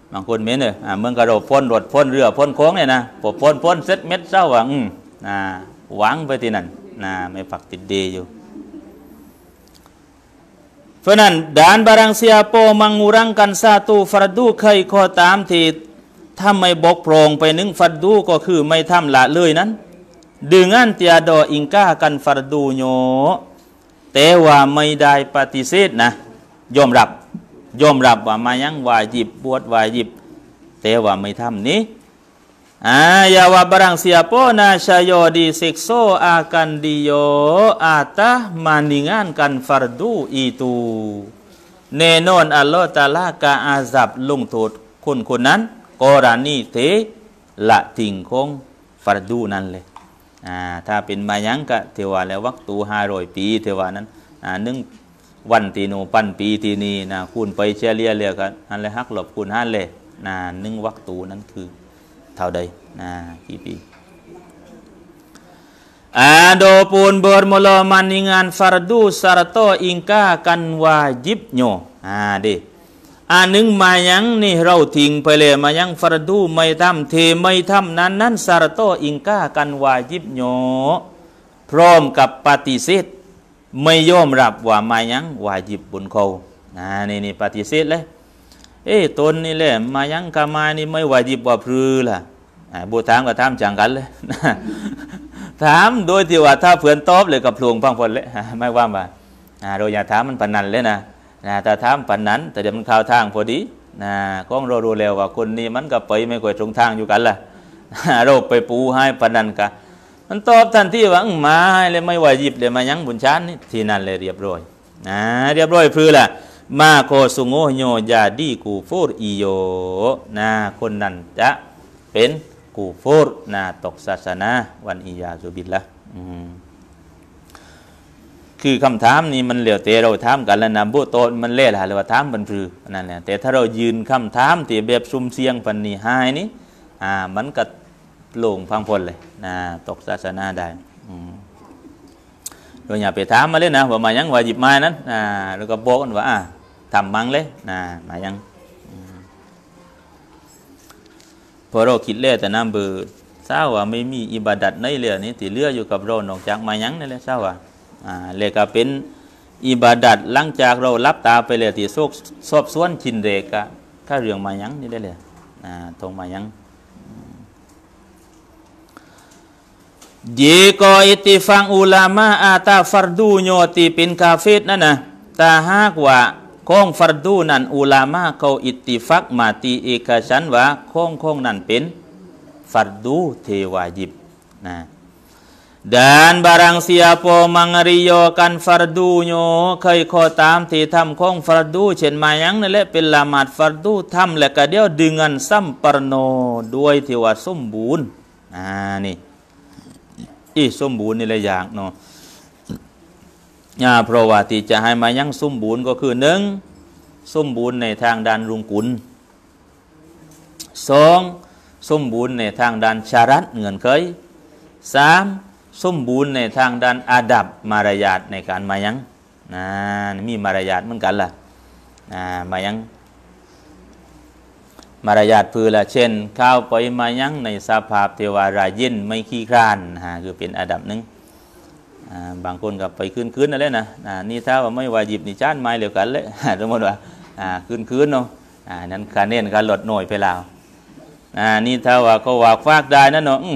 บางคนเม้นเลยเมืองกระโดดพ้นรถพ้นเรือพ้นโค้งเนี่ยนะพอพ้นเซ็ตเม็ดเศร้าว่าหวังไปที่นั่นไม่ปักติดเดอยู่เพราะนั้นด่านบารางเสียโปมังงูรังกันซาตูฟัดดูเคยข้อตามที่ถ้าไม่บกโปร่งไปนึงฟัดดูก็คือไม่ทำละเลยนั้นดึงอันเตียดออิงก้ากันฟัดดูโยแต่ว่าไม่ได้ปฏิเสธนะยอมรับว่ามายังวาจิบบวชวาจิบแต่ว่าไม่ทำนี้อย่าว่าบรังเสียโปนาชโยดีเซกโซอากันดิโยอาตามานิงานกันฟารดูอีตูเนนอนอัลลอฮฺตะลากาอาซับลงโทษคนนั้นกรณีเทละทิ้งของฟารดูนั่นเลยถ้าเป็นมายังก็เทวาแล้ววักตู500 ปีเทวานั้นนึ่งวันตีโนปันปีทีนี้นะคูณไปเฉลี่ยเรียกันอันเลยหักหลบคูณ5เลยนึ่งวักตูนั้นคือเท่าใดกี่ปีโดปูนเบอร์มลมันนิงานฟารดูสารโตอิงกากันวาจิบโยดินึงมายังนี่เราทิ้งไปเลยมายังฟารดูไม่ทำเทไม่ทำนั้นสารโตอิงกากันวาจิบโยพร้อมกับปฏิเสธไม่ยอมรับว่ามายังวาจิบบนเขานี่ปฏิเสธเลยตนนี่แหละมายังกามานี่ไม่วาจิบว่าพรือล่ะบูถามก็ถามจังกันเลยถามโดยที่ว่าถ้าเพื่อนตอบเลยกับพลวงพังพลเลยไม่ว่ามาโดยอย่าถามมันปันนันเลยนะแต่ถามปันนั้นแต่เดี๋ยวมันข่าวทางพอดีก้องเรารู้แล้วว่าคนนี้มันก็ไปไม่ค่อยตรงทางอยู่กันล่ะเราไปปูให้ปันนันกันมันตอบทันทีว่ามาเลยไม่วาจิบเลยมายังบุญชานนี่ที่นั่นเลยเรียบร้อยเรียบร้อยพรือล่ะมาโคสุโงโยยาดีกูฟูรอีโยคนนั้นจะเป็นกูฟูรตกศาสนาวันอิยาซุบิลละคือคำถามนี้มันเหลียวเตะเราถามกันแล้วนะบุโตมันเล่ละหรือว่าถามมันพรือนั่นแหละแต่ถ้าเรายืนคำถามที่แบบซุ่มเสียงปันนี้หายนี้มันก็โล่งพังพลเลยตกศาสนาได้โดยอย่าไปถามมาเลยนะว่ามายังวาจิบมานั้นแล้วก็บอกกันว่าทำมังเลยมายังพอเราคิดเล่แต่น้ำเบื่อทราบว่าไม่มีอิบาดัดในเรื่องนี้ที่เลืออยู่กับเรานอกจากมายังนี่แหละทราบว่าเลยก็เป็นอิบาดัดหลังจากเรารับตาไปเลยที่สอบสวนชินเรกะถ้าเรื่องมายังนี่ได้เลยตรงมายังยีก็อิติฟังอุลามะอาตาฟารดูโยติเป็นกาเฟตนั่นนะแต่หากว่าของฟารดูนั้นอุลามะเขาอิติฟักมาตีเอกฉันว่าของนั้นเป็นฟารดูเทวาจิบdan barang siapa mengeriakan fardu nyo เคยข้อตามที่ทำของฟารดูเช่นมายังนั่นแหละเป็นละหมาดฟารดูทำแล้วก็เดียวดึงอันสัมปรโนด้วยที่ว่าสมบูรณ์นี่สมบูรณ์นี่แหละอย่างเนาะเพราะว่าที่จะให้มายังสมบูรณ์ก็คือหนึ่งสมบูรณ์ในทางด้านรุงกุลสองสมบูรณ์ในทางด้านชารัตเงื่อนเคยสามสมบูรณ์ในทางด้านอาดับมารยาทในการมายังมีมารยาทเหมือนกันล่ะมายังมารยาทพือละเช่นเข้าไปมายังในสภาพเทวารายินไม่ขี้คร้านคือเป็นอาดับหนึ่งบางคนกับไปคืนนั่นแหละนะนี่ถ้าว่าไม่วาจิบนี่จ้านไม้เหลียวกันเลยสมมติว่าคืนเนาะนั้นการเน้นการลดหน่อยไปแล้วนี่ถ้าว่าเขาว่าฟากได้นั่นเนาะ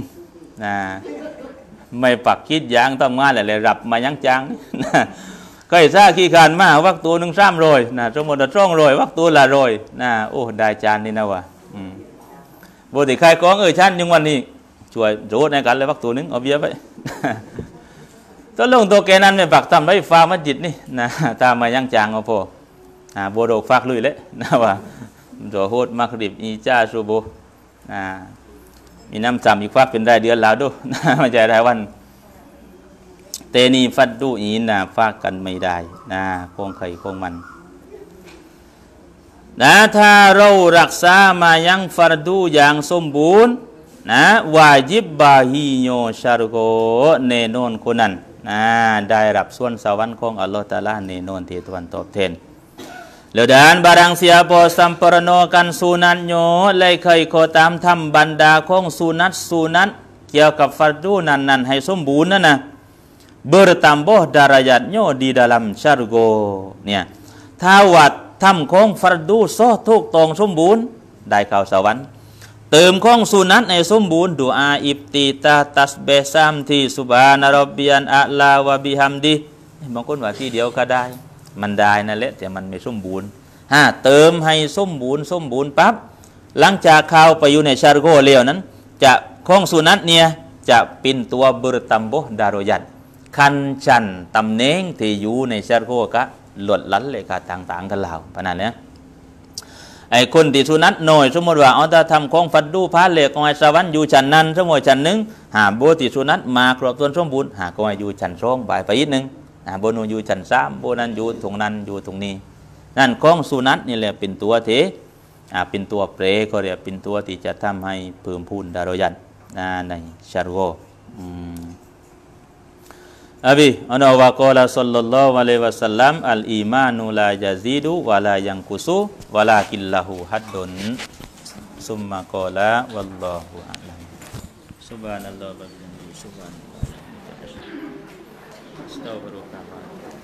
ไม่ปักคิดยางต้องมาเลยรับมายังจางก็ไอ้ซาขี้คานมาวักตัวหนึ่ง300สมมติว่า200วักตัวละ100โอ้ได้จานนี่นะวะปกติใครก้องชั้นยังวันนี้ช่วยโจทย์ในการเลยวักตัวหนึ่งเอาเบียร์ไปตัวลงตัวแกนั้นไม่ปักทำได้ฟ้ามัสยิดนี่ตามมายังจางเอาพอโบโดกฟากลุยเลยว่าตัวโหดมักริบอีจ้าซูโบมีน้ำจำอีกฟักเป็นรายเดือนแล้วด้วยไม่ใช่รายวันเตนีฟัดดูอีฟากกันไม่ได้คงใครคงมันถ้าเรารักษามายังฟัดดูอย่างสมบูรณ์วาจิบบาฮิโยชารุโกเนนนคนนั้นได้รับส่วนสวรรค์ของอัลลอฮฺตะอาลาเนนนที่ตะวันตอบแทนแล้วดานบารังเสียบอสัมปรโนกันสุนัตโยเลยเคยโคตามทำบรรดาของสุนัตเกี่ยวกับฟัรดูนั้นให้สมบูรณ์นะbertambah darajatnya di dalam syargo เนี่ยถ้าวัดทำของฟัรดูซอทุกตรงสมบูรณ์ได้เข้าสวรรค์เติมของสุนัตในสมบูรณ์ดุอาอิบติตาตัสเบซัมที่ซุบฮานะร็อบบิยันอะลาวะบิฮัมดิบางคนว่าที่เดียวก็ได้มันได้นั่นแหละแต่มันไม่สมบูรณ์เติมให้สมบูรณ์ปั๊บหลังจากเข้าไปอยู่ในชาร์โกเลียวนั้นจะของสุนัตเนี่ยจะเป็นตัวbertambah darajatคันชันตำแหน่งที่อยู่ในชาร์โกก็หลดลั้นเลยก็ต่างๆกันแล้วขนาดนี้ไอ้คนที่สุนัตหน่อยสมมติว่าเอาแต่ทำของฟัดดูพาเหล็กของไอ้สวรรค์อยู่ชั้นนั้นสมมติชั้นหนึ่งโบติสุนัตมาครบถ้วนสมบูรณ์ก็อยู่ชั้นสองไปอีกหนึ่งโบนูอยู่ชั้นสามโบนั้นอยู่ตรงนั้นอยู่ตรงนี้นั่นของสุนัตนี่แหละเป็นตัวเทเป็นตัวเปรก็เรียกเป็นตัวที่จะทำให้เพิ่มพูนดารยันในชาร์โกอันวะกอลาซัลลัลลอฮุอะลัยฮิวะซัลลัมอัลอีมานุลาญะซีดุวะลายังกุซุวะลากิลลาหูฮัดดุนซุมมะกอลาวัลลอฮุอะลัมซุบฮานัลลอฮฺวะบิฮัมดิฮิซุบฮานัลลอฮฺอัสตัฆฟิรุลลอฮ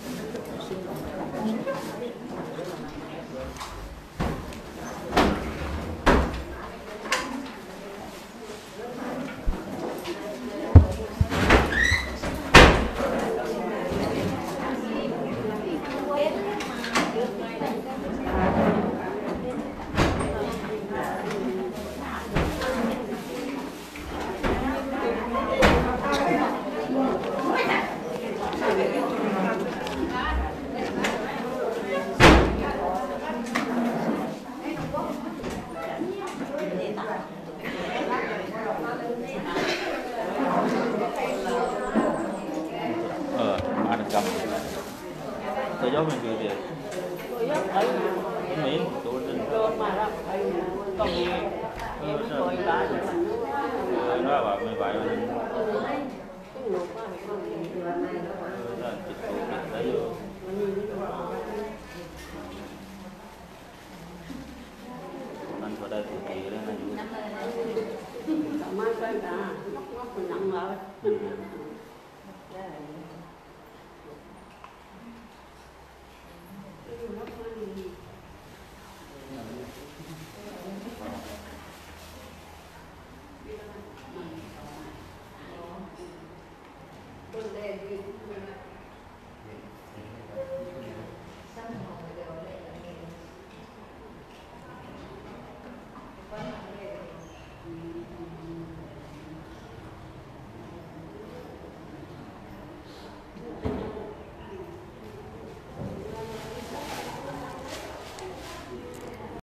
ตัวย่อมันคือเดียวไม่ตัวนึงต้องมีตัวอีกบ้านว่าแบบไม่ไหวมันติดตัวได้อยู่มันก็ได้ตัวดีแล้วนะอยู่สามารถได้นะนกมันนั่งแล้ว